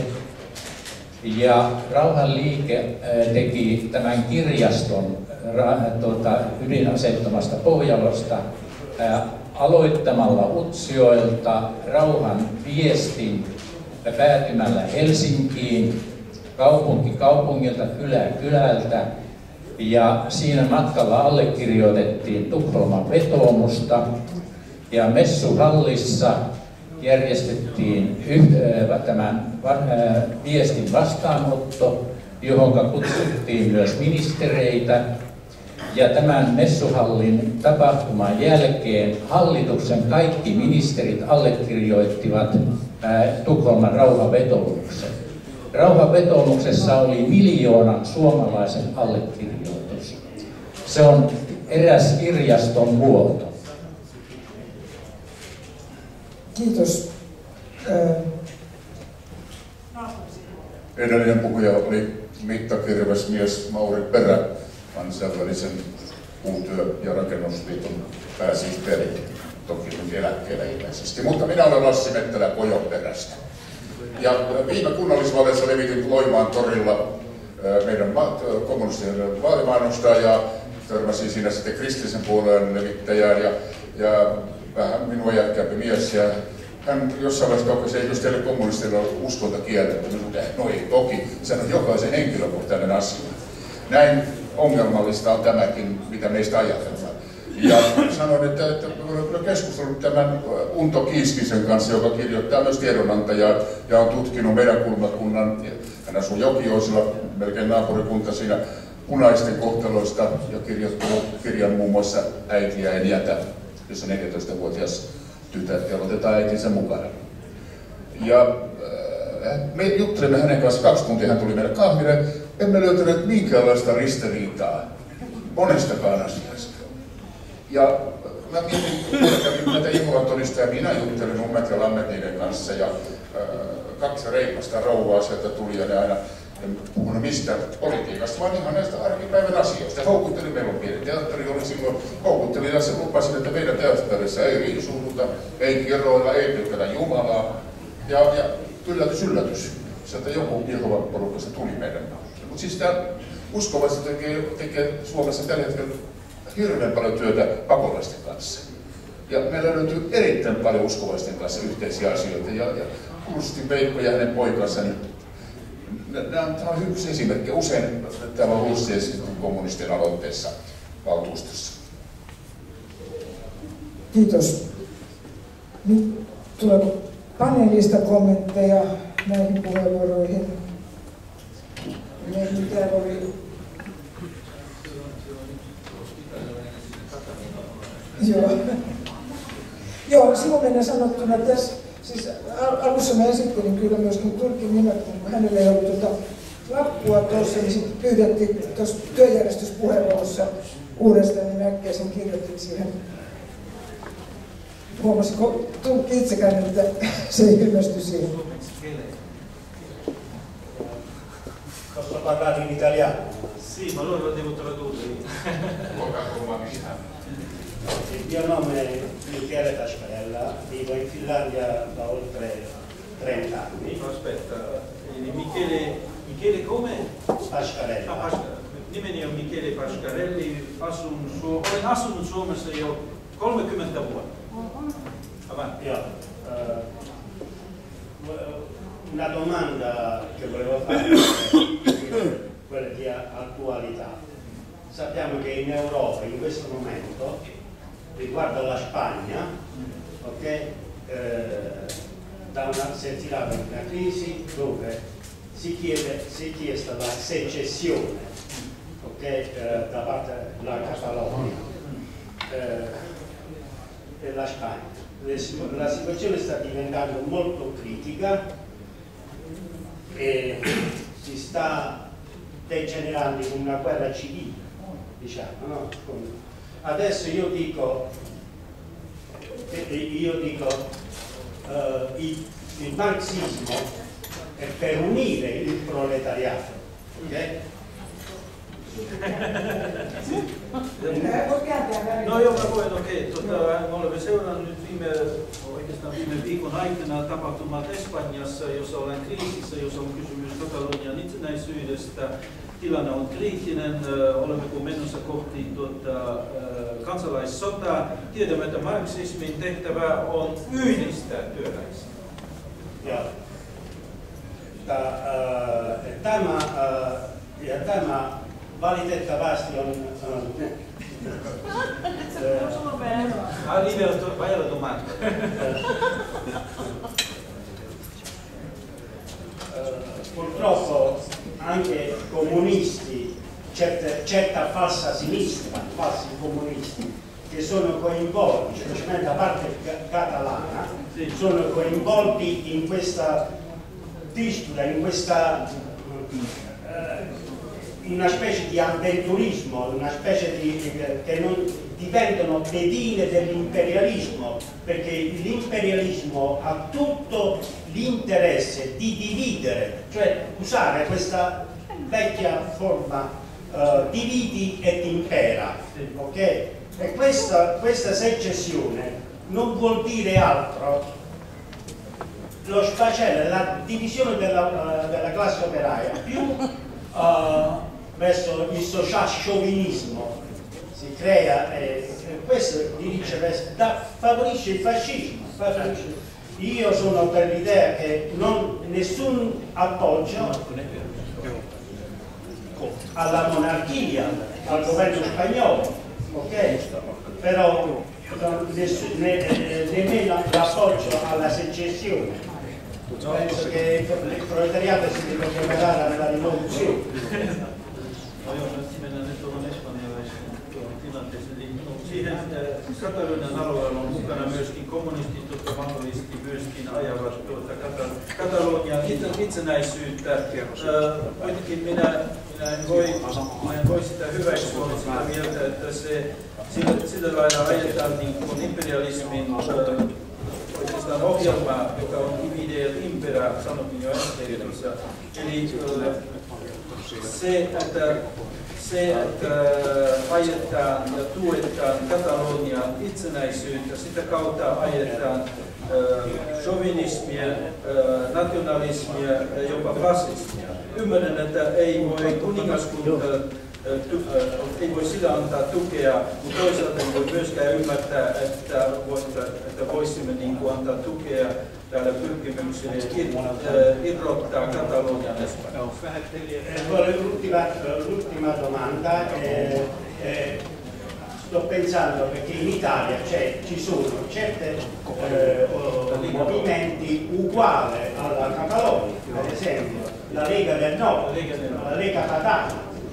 ja rauhanliike teki tämän kirjaston tuota, ydinaseettomasta Pohjolasta aloittamalla Utsjoelta rauhan viestin päätymällä Helsinkiin, kaupunki kaupungilta, kylä kylältä, ja siinä matkalla allekirjoitettiin Tukholman vetoomusta, ja messuhallissa järjestettiin tämän viestin vastaanotto, johon kutsuttiin myös ministereitä, ja tämän messuhallin tapahtuman jälkeen hallituksen kaikki ministerit allekirjoittivat Tukholman rauhanvetoomuksen. Rauhanvetoomuksessa oli miljoonan suomalaisen allekirjoitus. Se on eräs kirjaston muoto. Kiitos. Edellinen puhuja oli mittakirvesmies Mauri Perä, kansainvälisen puutyö- ja rakennusliiton pääsihteeri, toki nyt eläkkeellä ilmeisesti. Mutta minä olen Lassi Mettelä Kojoperästä. Ja viime kunnallisvaaleissa levitin Loimaan torilla meidän kommunistien vaalimainosta ja törmäsin siinä sitten kristillisen puolueen levittäjään ja, ja vähän minua iäkkäämpi mies ja hän jossain vaiheessa tokasi, eikö teille kommunistilla ole uskonta kielletty? No ei toki, se on jokaisen henkilökohtainen asia. Näin ongelmallista on tämäkin, mitä meistä ajatellaan. Ja sanoin, että, että olen keskustellut tämän Unto Kiiskisen kanssa, joka kirjoittaa myös tiedonantajaa ja on tutkinut meidän kulmakunnan, hän asuu Jokioisilla, melkein naapurikunta siinä, punaisten kohtaloista ja kirjoittanut kirjan muun muassa Äitiä en jätä, jossa neljätoistavuotias tytär telotetaan äitinsä mukana. Ja äh, me juttelimme hänen kanssa kaksi tuntia, hän tuli meille kahville, emme löytäneet minkäänlaista ristiriitaa monestakaan asiasta. Ja mä mietin, kun kävin näitä Jehovan todistajia, minä juttelin Ummet ja Lammet niiden kanssa ja äh, kaksi reipasta rouvaa sieltä tuli ja ne aina en puhunut mistään politiikasta, vaan ihan näistä arkipäivän asioista. Houkuttelin, meillä on pieni teatteri, oli silloin houkuttelin ja lupasin, että meidän teatterissa ei riisuuduta, ei kiroilla, ei pilkata Jumalaa. Ja, ja yllätys, yllätys. Sieltä joku Jehovan porukasta tuli meidän. Mutta siis tämä uskovaiset tekee, tekee Suomessa tällä hetkellä hirveän paljon työtä pakolaisten kanssa. Ja meillä löytyy erittäin paljon uskovaisten kanssa yhteisiä asioita. Ja, ja Kurstin Veikko ja hänen poikansa, niin nämä on yksi esimerkki. Usein täällä on ollut kommunistien aloitteessa valtuustossa. Kiitos. Nyt tuleeko paneelista kommentteja näihin puheenvuoroihin? Mitä oli? Joo. Joo, sivumennen sanottuna tässä, siis alussa mä esittelin kyllä myöskin Turkin nimet, kun hänelle ei ollut tuota lappua tuossa, niin sitten pyydettiin tuossa työjärjestyspuheenvuorossa uudestaan, niin äkkiä sen kirjoitin siihen. Huomasiko Turkki itsekään, että se ei ilmesty siihen. Posso parlare in italiano? Sì, ma allora lo devo tradurre. Il mio nome è Michele Pascarella, vivo in Finlandia da oltre trenta anni. Aspetta, Michele, Michele come? Pascarella. Ah, Pascarella. Nimeni on Michele Pascarelli, asun Su- olen asunut Suomessa jo kolmekymmentä vuotta. Avanti. Io, uh, una domanda che volevo fare è quella di attualità. Sappiamo che in Europa in questo momento, riguardo alla Spagna, okay, eh, da una, si è tirata una crisi dove si chiede, si è chiesta la secessione, okay, eh, da parte della Catalogna eh, e la Spagna. La situazione sta diventando molto critica e si sta degenerando in una guerra civile, diciamo, no? Adesso io dico, io dico uh, il, il marxismo è per unire il proletariato, ok? No joo, mä voin, okei, okay, tota, me olemme seuranneet viime, oikeastaan viime viikon aikana tapahtumat Espanjassa, jossa olen kriisissä, jossa on kysymys Katalonian itsenäisyydestä. Tilanne on kriittinen, olemmeko menossa kohti tuota, kansalaissotaa. Tiedämme, että marksismin tehtävä on yhdistää työläisiä. Ja tämä, ja tämä valitettavasti on... Purtroppo anche comunisti, certa, certa falsa sinistra, falsi comunisti, che sono coinvolti, specialmente da parte catalana, sono coinvolti in questa disputa, in questa in una specie di avventurismo, una specie di che non diventano pedine dell'imperialismo, perché l'imperialismo ha tutto l'interesse di dividere, cioè usare questa vecchia forma uh, dividi et impera, ok? E questa, questa secessione non vuol dire altro, lo sfacelo, la divisione della, uh, della classe operaia più uh, verso il social sciovinismo si crea e, e questo dirige, da, favorisce il fascismo, favorisce, io sono per l'idea che non, nessun appoggio alla monarchia, al governo spagnolo, ok? Però non, nessun, ne, nemmeno l'appoggio alla secessione. Penso che il proletariato si deve preparare alla rivoluzione. Siihen Katalonian alueella on mukana myöskin kommunistit, jotka mahdollisesti myöskin ajavat tuota Katalonian itsenäisyyttä. Kuitenkin minä, minä, en voi, minä en voi sitä hyväksyä sitä mieltä, että se sillä, sillä lailla ajetaan niin kuin imperialismin oikeastaan ohjelmaa, joka on Divide et Impera, sanotin jo äsken. Eli se, että Se, että ajetaan ja tuetaan Katalonian itsenäisyyttä, sitä kautta ajetaan chauvinismia, nationalismia ja jopa fasismia. Ymmärrän, että ei voi kuningaskunta, ei voi sillä antaa tukea, mutta toisaalta ei voi myöskään ymmärtää, että, että voisimme niin kuin antaa tukea tälle pyrkimykselle irrottaa Katalonian Espanjasta. L'ultima domanda, eh, eh, sto pensando perché in Italia ci sono certe eh, movimenti uguali alla Catalogna, per esempio la Lega del Nord, la Lega Padana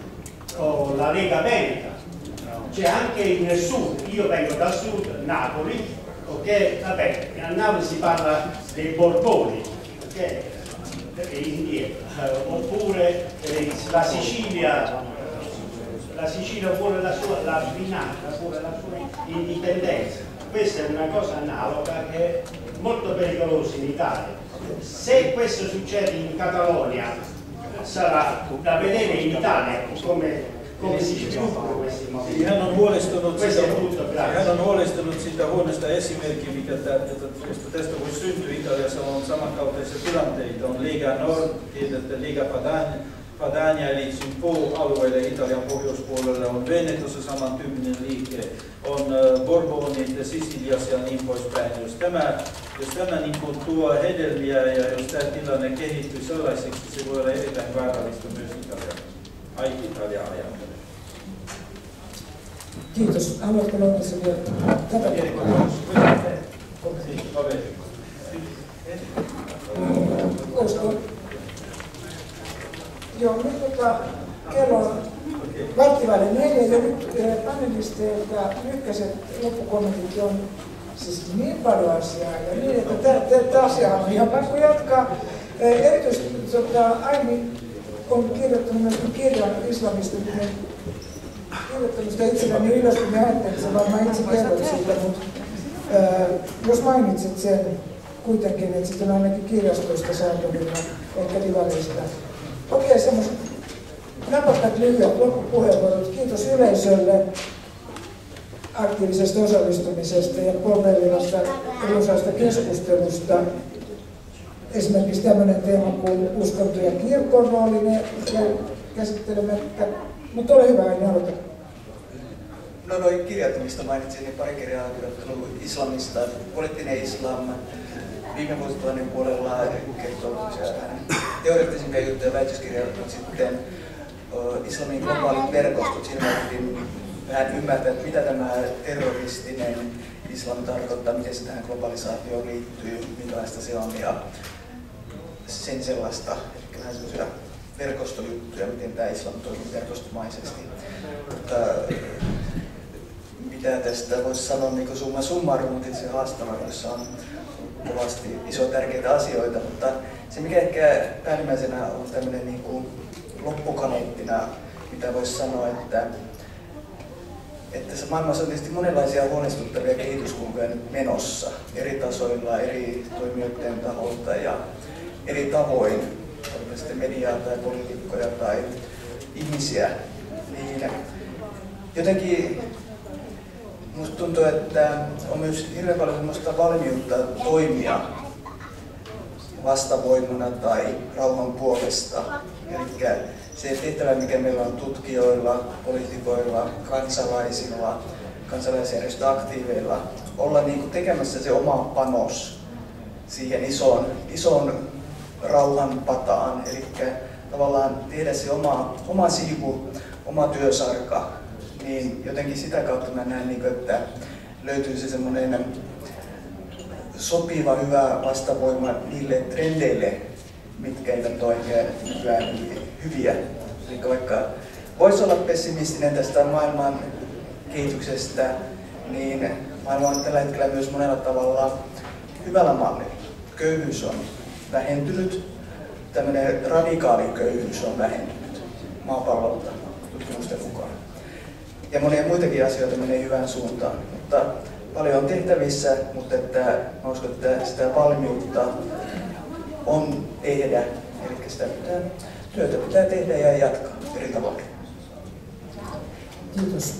o la Lega Veneta, c'è anche nel sud, io vengo dal sud, Napoli. Ok, vabbè, a Napoli si parla dei Borboni, ok? Indietro. Oppure eh, la Sicilia, la Sicilia vuole la sua, la svinata, vuole la sua indipendenza. Questa è una cosa analoga che è molto pericolosa in Italia. Se questo succede in Catalogna, sarà da vedere in Italia come come si sviluppano questi movimenti. Hän on huolestunut sitä, hän on huolestunut sitä huonosta esimerkkiä, mikä josta tästä voi syntyä. Italiassa on samankaltaisia tilanteita. On Lega Nord, tiedätte, Lega Padania, Padania eli Sympo-alueelle Italian pohjoispuolella on Venetossa samantyyppinen liike. On Borbonit ja Sisiliassa ja niin poispäin. Jos tämä, jos tämä niin kuin tuo hedelmiä ja jos tämä tilanne kehittyy sellaiseksi, se voi olla erittäin vaarallista myös Italiaan. Ai Italiaan ajatellen. Kiitos. Haluatko Lontissa vielä tätä kertaa? Voisiko? Joo, nyt tota, kello on varttivaille neljä ja nyt panelisteilta lyhkäiset loppukommentit on siis niin paljon asiaa ja niin, että tämä asia on ihan pakko jatkaa. Erityisesti tota, Aini on kirjoittanut myös kirjan islamista, kirjoittanut sitä itselläni ylös, kun ajattelin, että sä varmaan itse kerrot siitä, mutta ää, jos mainitsit sen kuitenkin, että sitten ainakin kirjastoista saatavilla, ehkä divareista. Okei, semmoiset napakkat lyhyet loppupuheenvuorot. Kiitos yleisölle aktiivisesta osallistumisesta ja polveilevasta runsaasta keskustelusta. Esimerkiksi tämmöinen teema kuin uskonto ja kirkon rooli, ne käsittelemättä. Mutta ole hyvä, Aini, aloita. No noin kirjoittamista mainitsin, niin pari kirjaa on kirjoittanut islamista, poliittinen islam. Viime vuosituhannen puolella kertoo teoreettisimpia juttuja väitöskirjoja, mutta sitten uh, islamin globaalit verkostot. Siinä yritin vähän ymmärtää, että mitä tämä terroristinen islam tarkoittaa, miten se tähän globalisaatioon liittyy, minkälaista se on ja sen sellaista, eli vähän sellaisia verkostojuttuja, miten tämä islam toimii verkostomaisesti. Mutta mitä tästä voisi sanoa niin summa summarum, mutta se haastava, jossa on kovasti iso tärkeitä asioita, mutta se mikä ehkä päällimmäisenä on tämmöinen niin kuin loppukaneettina, mitä voisi sanoa, että että maailmassa on tietysti monenlaisia huolestuttavia kehityskulkuja nyt menossa eri tasoilla, eri toimijoiden taholta ja eri tavoin, onko sitten mediaa tai poliitikkoja tai ihmisiä, niin jotenkin musta tuntuu, että on myös hirveän paljon sellaista valmiutta toimia vastavoimana tai rauhan puolesta. Eli se tehtävä, mikä meillä on tutkijoilla, poliitikoilla, kansalaisilla, kansalaisjärjestöaktiiveilla, olla niin kuin tekemässä se oma panos siihen isoon, isoon rauhanpataan, eli tavallaan tehdä se oma, oma siivu, oma työsarka, niin jotenkin sitä kautta mä näen, niin kuin, että löytyy se semmoinen sopiva, hyvä vastavoima niille trendeille, mitkä eivät ole nykyään hyviä. Eli vaikka voisi olla pessimistinen tästä maailman kehityksestä, niin maailma on tällä hetkellä myös monella tavalla hyvällä mallilla. Köyhyys on vähentynyt, tämmöinen radikaali köyhyys on vähentynyt maapallolta tutkimusten mukaan. Ja monia muitakin asioita menee hyvään suuntaan, mutta paljon on tehtävissä, mutta että, mä uskon, että sitä valmiutta on tehdä, eli sitä pitää, työtä pitää tehdä ja jatkaa eri tavalla. Kiitos.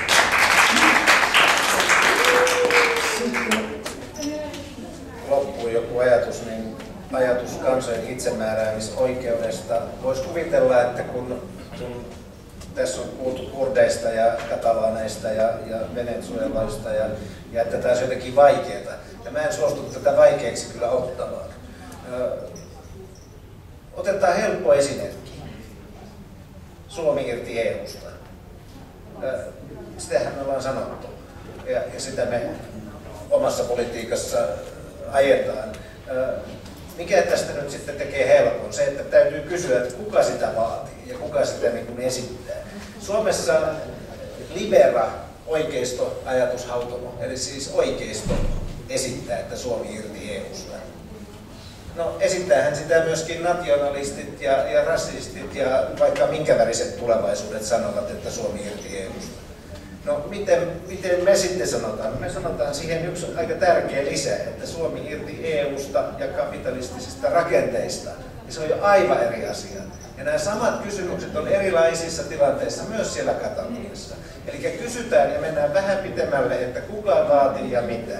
Loppuun joku ajatus, niin ajatus kansojen itsemääräämisoikeudesta. Voisi kuvitella, että kun, kun tässä on kuultu kurdeista ja katalaaneista ja, ja venezuelaista ja, ja että tämä on jotenkin vaikeaa. Ja mä en suostu tätä vaikeaksi kyllä ottamaan. Ö, otetaan helppo esimerkki. Suomi irti E U:sta. Ö, sitähän me ollaan sanottu. Ja, ja sitä me omassa politiikassa ajetaan. Ö, mikä tästä nyt sitten tekee helpon? Se, että täytyy kysyä, että kuka sitä vaatii ja kuka sitä niin kuin esittää. Suomessa libera oikeisto-ajatushautomo, eli siis oikeisto esittää, että Suomi irti E U:sta. No esittäähän sitä myöskin nationalistit ja, ja rasistit ja vaikka minkä väriset tulevaisuudet sanovat, että Suomi irti E U:sta. No miten, miten me sitten sanotaan? Me sanotaan siihen yksi aika tärkeä lisä, että Suomi irti E U:sta ja kapitalistisista rakenteista. Ja se on jo aivan eri asia. Ja nämä samat kysymykset on erilaisissa tilanteissa myös siellä Kataloniassa. Eli kysytään ja mennään vähän pitemmälle, että kuka vaatii ja mitä.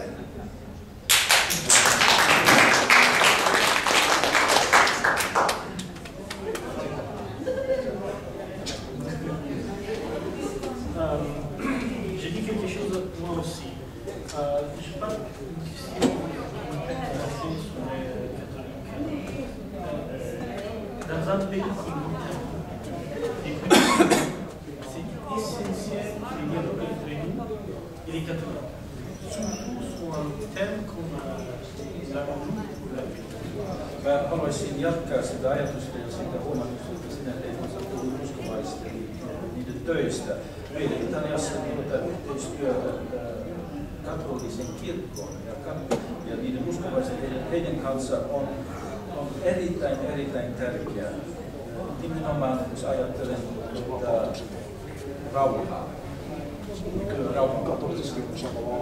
Mä haluaisin jatkaa sitä ajatusta ja siitä huomautusta sinne, että ei ole tullut uskovaisten niiden töistä. Meillä Italiassa tehdään yhteistyötä katolisen kirkkoon ja, ja niiden uskovaisten heidän kanssa on, on erittäin, erittäin tärkeää. Nimenomaan, jos ajattelen tuota, rauhaa. Kyllä rauhan katolisesti on samalla.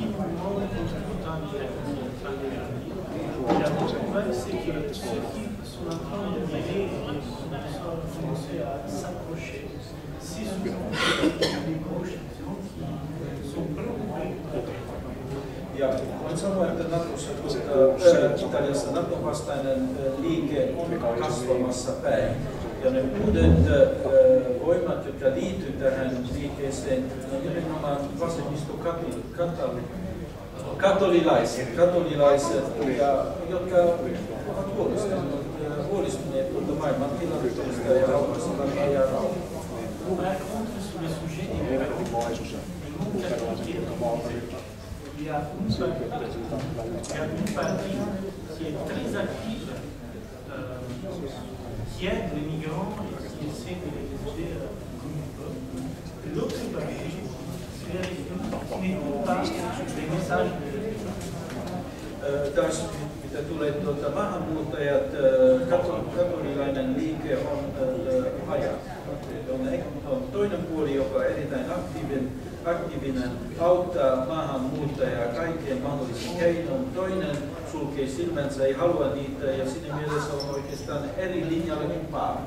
La nouvelle, c'est que ceux qui sont en train de virer et qui sont commencés à s'approcher, si souvent les gauches qui sont prêts. Ja voin sanoa, että Natossa, tuota, Italiassa Naton vastainen liike on kasvamassa päin. Ja ne uudet äh, voimat, jotka liittyvät tähän liikkeeseen, on nimenomaan vasemmisto-katolilaiset, katolilaiset, katolilaiset ja, jotka ovat huolestuneet, huolestuneet tuolta maailman tilanteesta ja rauhasta ja rauhaa. Il y a une partie qui est très active, euh, qui aide les migrants et qui essaie de les aider euh, comme on peut. L'autre partie, c'est les réfugiés qui n'écoutent pas les messages de Taas mitä tulee tuota, maahanmuuttajat, katolilainen liike on haja. On, on toinen puoli, joka on erittäin aktiivinen, aktiivinen auttaa maahanmuuttajaa kaikkien mahdollisen keinoin. Toinen sulkee silmänsä, ei halua niitä ja siinä mielessä on oikeastaan eri linjalle kuin paavi.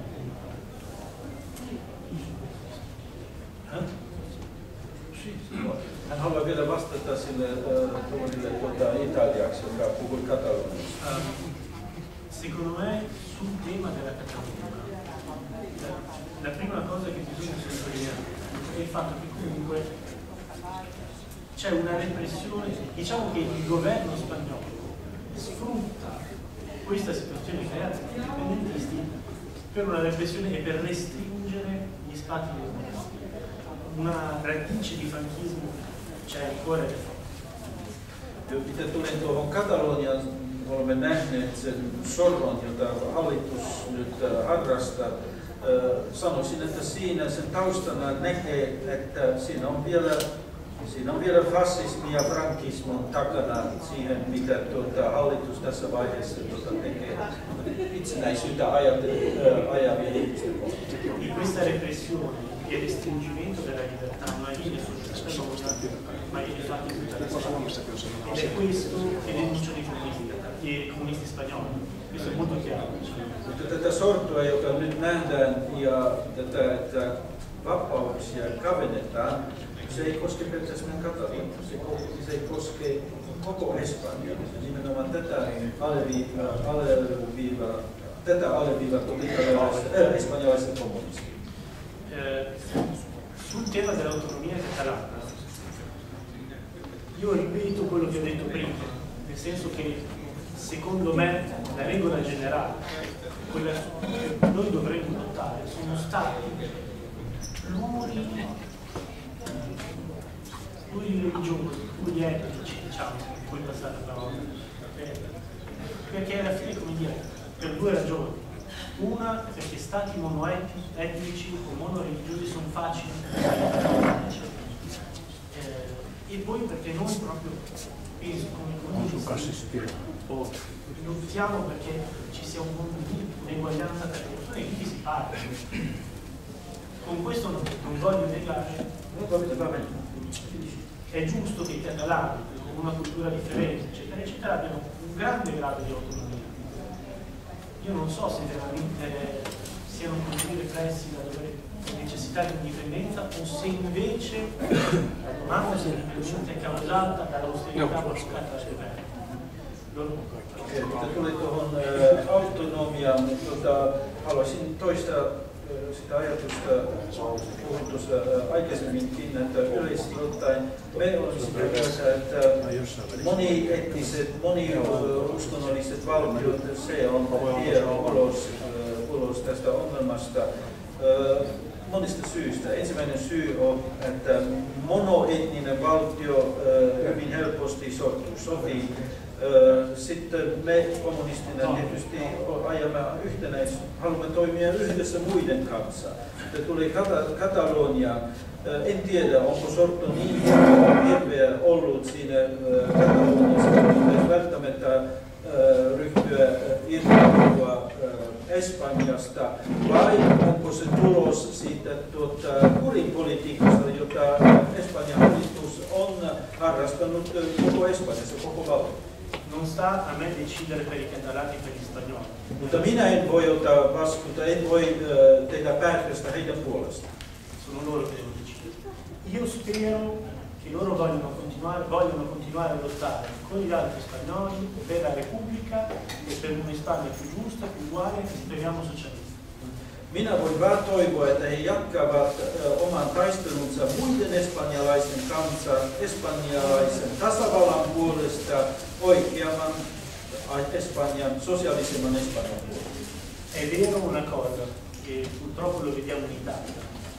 Hän haluaa vielä vastata sille tuolille tuota, italiaksi, joka puhui kataloniasta. Um, secondo me, sul tema della Catalogna, la prima cosa che bisogna sottolineare è il fatto che comunque c'è una repressione, diciamo che il governo spagnolo questa situazione creata dagli indipendentisti per una repressione e per restringere gli spazi democratici. Una radice di frankismo c'è ancora e forte. Mitä tulee tuohon Katalonian, olemme nähneet sen sorron, jota hallitus nyt harrastaa. Sanoisin, että siinä sen taustana näkee, että siinä on vielä, siinä on vielä fasismi ja frankismon takana siihen, mitä tuota, hallitus tässä vaiheessa tuota, tekee itsenäisyyttä ajavien ihmisten kohdalla. Di questa repressione e restringimento della libertà non avviene solo in Spagnola, ma viene fatto in tutta la Spagna. Ed è questo che denunciano i comunisti, i comunisti spagnoli. Questo è molto chiaro. Mutta tätä sortoa, joka nyt nähdään, ja tätä, että vapauksia kavennetaan, se ei koske pelkästään Kataloniaa, se, se ei koske koko Espanjaa. Nimenomaan tätä alleviivaa, alleviivaa, tätä alleviivaa äh, espanjalaiset kommunistit. Eh, sul tema dell'autonomia catalana, io ripeto quello che ho detto prima, nel senso che secondo me la regola generale, quella che noi dovremmo adottare, sono stati pluri, plurireligiosi, plurietnici, diciamo, puoi passare la parola, eh, perché alla fine, come dire, per due ragioni. Una, perché stati monoetnici o monoreligiosi sono facili, eh, e poi perché noi proprio, penso, come comunisti, lottiamo perché ci sia un mondo di un'eguaglianza tra le persone e di chi si parla. Con questo non, non voglio negare, è giusto che i catalani, con una cultura differente, eccetera, eccetera, abbiano un grande grado di autonomia. Io non so se veramente siano così repressi da dover necessitare di indipendenza o se invece la domanda semplicemente è causata dall'austerità provocata dal governo. Mitä tuli tuohon ä, autonomiaan, niin tuota, haluaisin toistaa ä, sitä ajatusta, puhun tuossa ä, aikaisemminkin, että yleisesti ottaen me olemme sitä mieltä, että monietniset, moniuskonnolliset valtiot, se on tie ulos, ä, ulos tästä ongelmasta ä, monista syistä. Ensimmäinen syy on, että monoetninen valtio ä, hyvin helposti sortuu sotiin. Sitten me kommunistina tietysti ajamme yhtenäis, haluamme toimia yhdessä muiden kanssa. Se tuli Kata- Kataloniaan. En tiedä, onko sorto niin hirveä ollut siinä Kataloniassa, että välttämättä ryhtyä irtautua Espanjasta, vai onko se tulos siitä tuota, kurinpolitiikasta, jota Espanjan hallitus on harrastanut koko Espanjassa, koko valtio. Non sta a me decidere per i catalani e per gli spagnoli. Mutta minä en voi ottaa vastuuta, en voi uh, tehdä päätöstä heidän puolestaan. Sono loro che devono decidere. Io spero che loro vogliono continuare, vogliono continuare a lottare con gli altri spagnoli per la Repubblica e per una Spagna più giusta, più uguale e speriamo socialista. Minä voin vaan toivoa, että he jatkavat uh, oman taistelunsa muiden espanjalaisten kanssa, espanjalaisen tasavallan puolesta, oikeamman Espanjan, sosiaalisemman Espanjan puolesta. È vero una cosa, che purtroppo lo vediamo in Italia.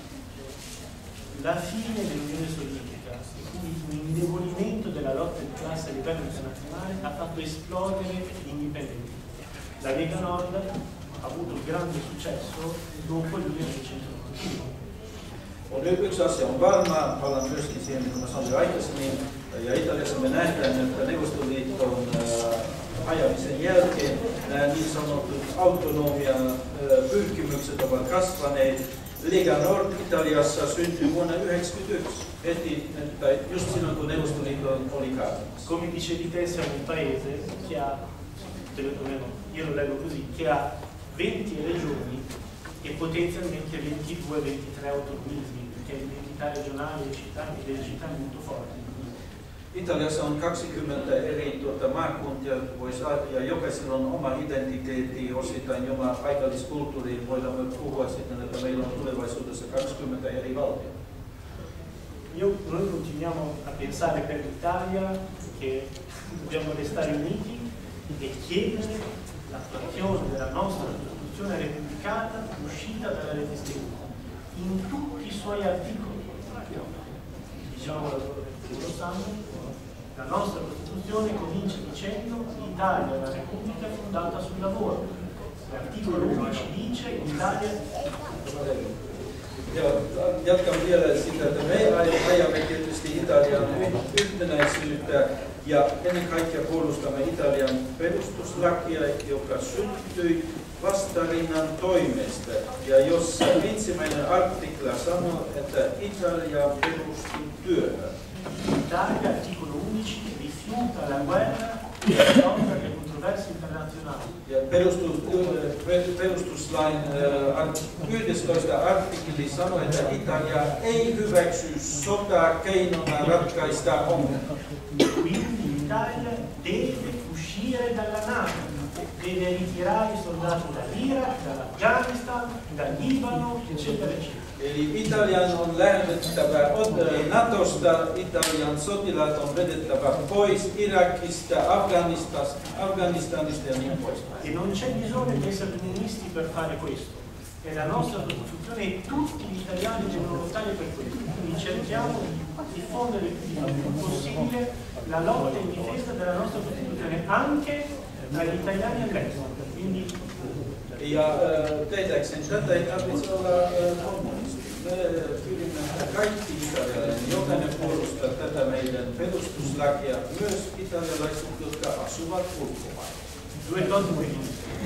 La fine dell'Unione Sovietica e quindi un indebolimento della lotta di classe a livello internazionale ha fatto esplodere l'indipendentismo. La Lega Nord ha avuto un grande successo dopo il millenovecentonovantuno. On nyt yksi asia on varma, palaan myöskin siihen, mitä mä sanoin aikaisemmin, ja Italiassa me nähdään, että Neuvostoliiton äh, hajamisen jälkeen nämä niin sanotut autonomian äh, pyrkimykset ovat kasvaneet. Lega Nord Italiassa syntyi vuonna tuhatyhdeksänsataayhdeksänkymmentäyksi, heti, tai just silloin kun Neuvostoliitto oli kaatumassa. Come dicevi te, siamo un paese che ha, io lo leggo così, che ha venti regioni e potenzialmente ventidue ventitré autonomismi, perché l'identità regionale e città, l'identità è molto forte. Italiassa on kaksikymmentä eri tuota, maakuntia, vois, ja jokaisella on oma identiteetti, osittain oma paikalliskulttuuri. Voidaan puhua sitten, että meillä on tulevaisuudessa kaksikymmentä eri valtiota. Io, noi continuiamo a pensare per l'Italia che dobbiamo restare uniti e chiedere l'attuazione della nostra Costituzione repubblicana uscita dalla Rete Stessa, in tutti i suoi articoli. Diciamo lo sanno, la nostra Costituzione comincia dicendo l'Italia è una Repubblica fondata sul lavoro. L'articolo undici dice l'Italia... Jatkan vielä sitä, että me ajamme tietysti Italian yhtenäisyyttä ja ennen kaikkea puolustamme Italian perustuslakia, joka syntyi vastarinnan toimesta. Ja jossa ensimmäinen artikla sanoo, että Italia perustuu työhön. L'Italia, articolo undici, rifiuta la guerra e risolve le controversie internazionali. Ja perustus, perustuslain yhdestoista artikkeli sanoo, että Italia ei hyväksy sotaa keinona ratkaista ongelmia. Quindi l'Italia deve uscire dalla NATO, deve ritirare i soldati dall'Iraq, dall'Afghanistan, dal Libano, eccetera, eccetera. Eli Italian on lähdettävä Natosta, Italian sotilaat on vedettävä pois Irakista, Afganistasta, Afganistanista ja niin poispäin. E non c'è bisogno di essere comunisti per fare questo. È la nostra Costituzione e tutti gli italiani devono lottare per questo. Quindi cerchiamo di diffondere il più possibile la lotta in difesa della nostra Costituzione anche agli italiani all'estero. Quindi ja tehdäkseen tätä ei tarvitse olla kommunisti. Me pyrimme kaikki italialaiset, jokainen puolustaa tätä meidän perustuslakia, myös italialaiset, jotka asuvat ulkomailla. Due cose qui.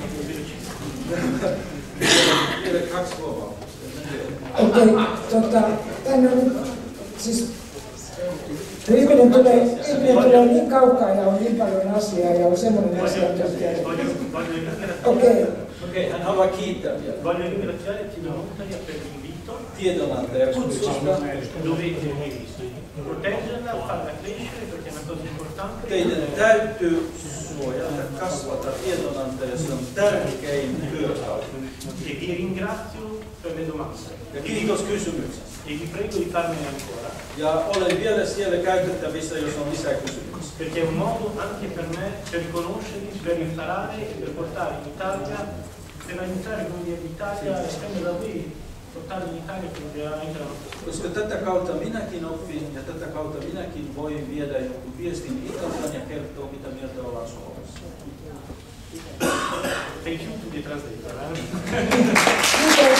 Vielä kaksi huomautusta. Okei, tota, tänne on siis ihminen tulee, ihminen tulee niin kaukaa ja on niin paljon asiaa ja on semmoinen asia, että okei. Okei, hän haluaa kiittää vielä. Voglio ringraziare Tiedonantaja per l'invito. Tiedonantaja kutsusta. Dovete proteggerla, farla crescere perché è una cosa importante. Teidän täytyy suojata, kasvata tiedonantaja, se on tärkein työkalu. E vi ringrazio per le domande. Ja kiitos kysymyksestä. E vi prego di farmene ancora. Ja olen vielä siellä käytettävissä, jos on lisäkysymyksiä. Perché è un modo anche per me per conoscerli, per imparare e per portare in Italia, per aiutare quindi l'Italia a estendere da qui, portare in Italia quindi anche la nostra. Koska tätä kautta minäkin oppin ja tätä kautta minäkin voin viedä jonkun viestin Italiaan ja kertoa, mitä mieltä ollaan Suomessa. Thank you to the translator.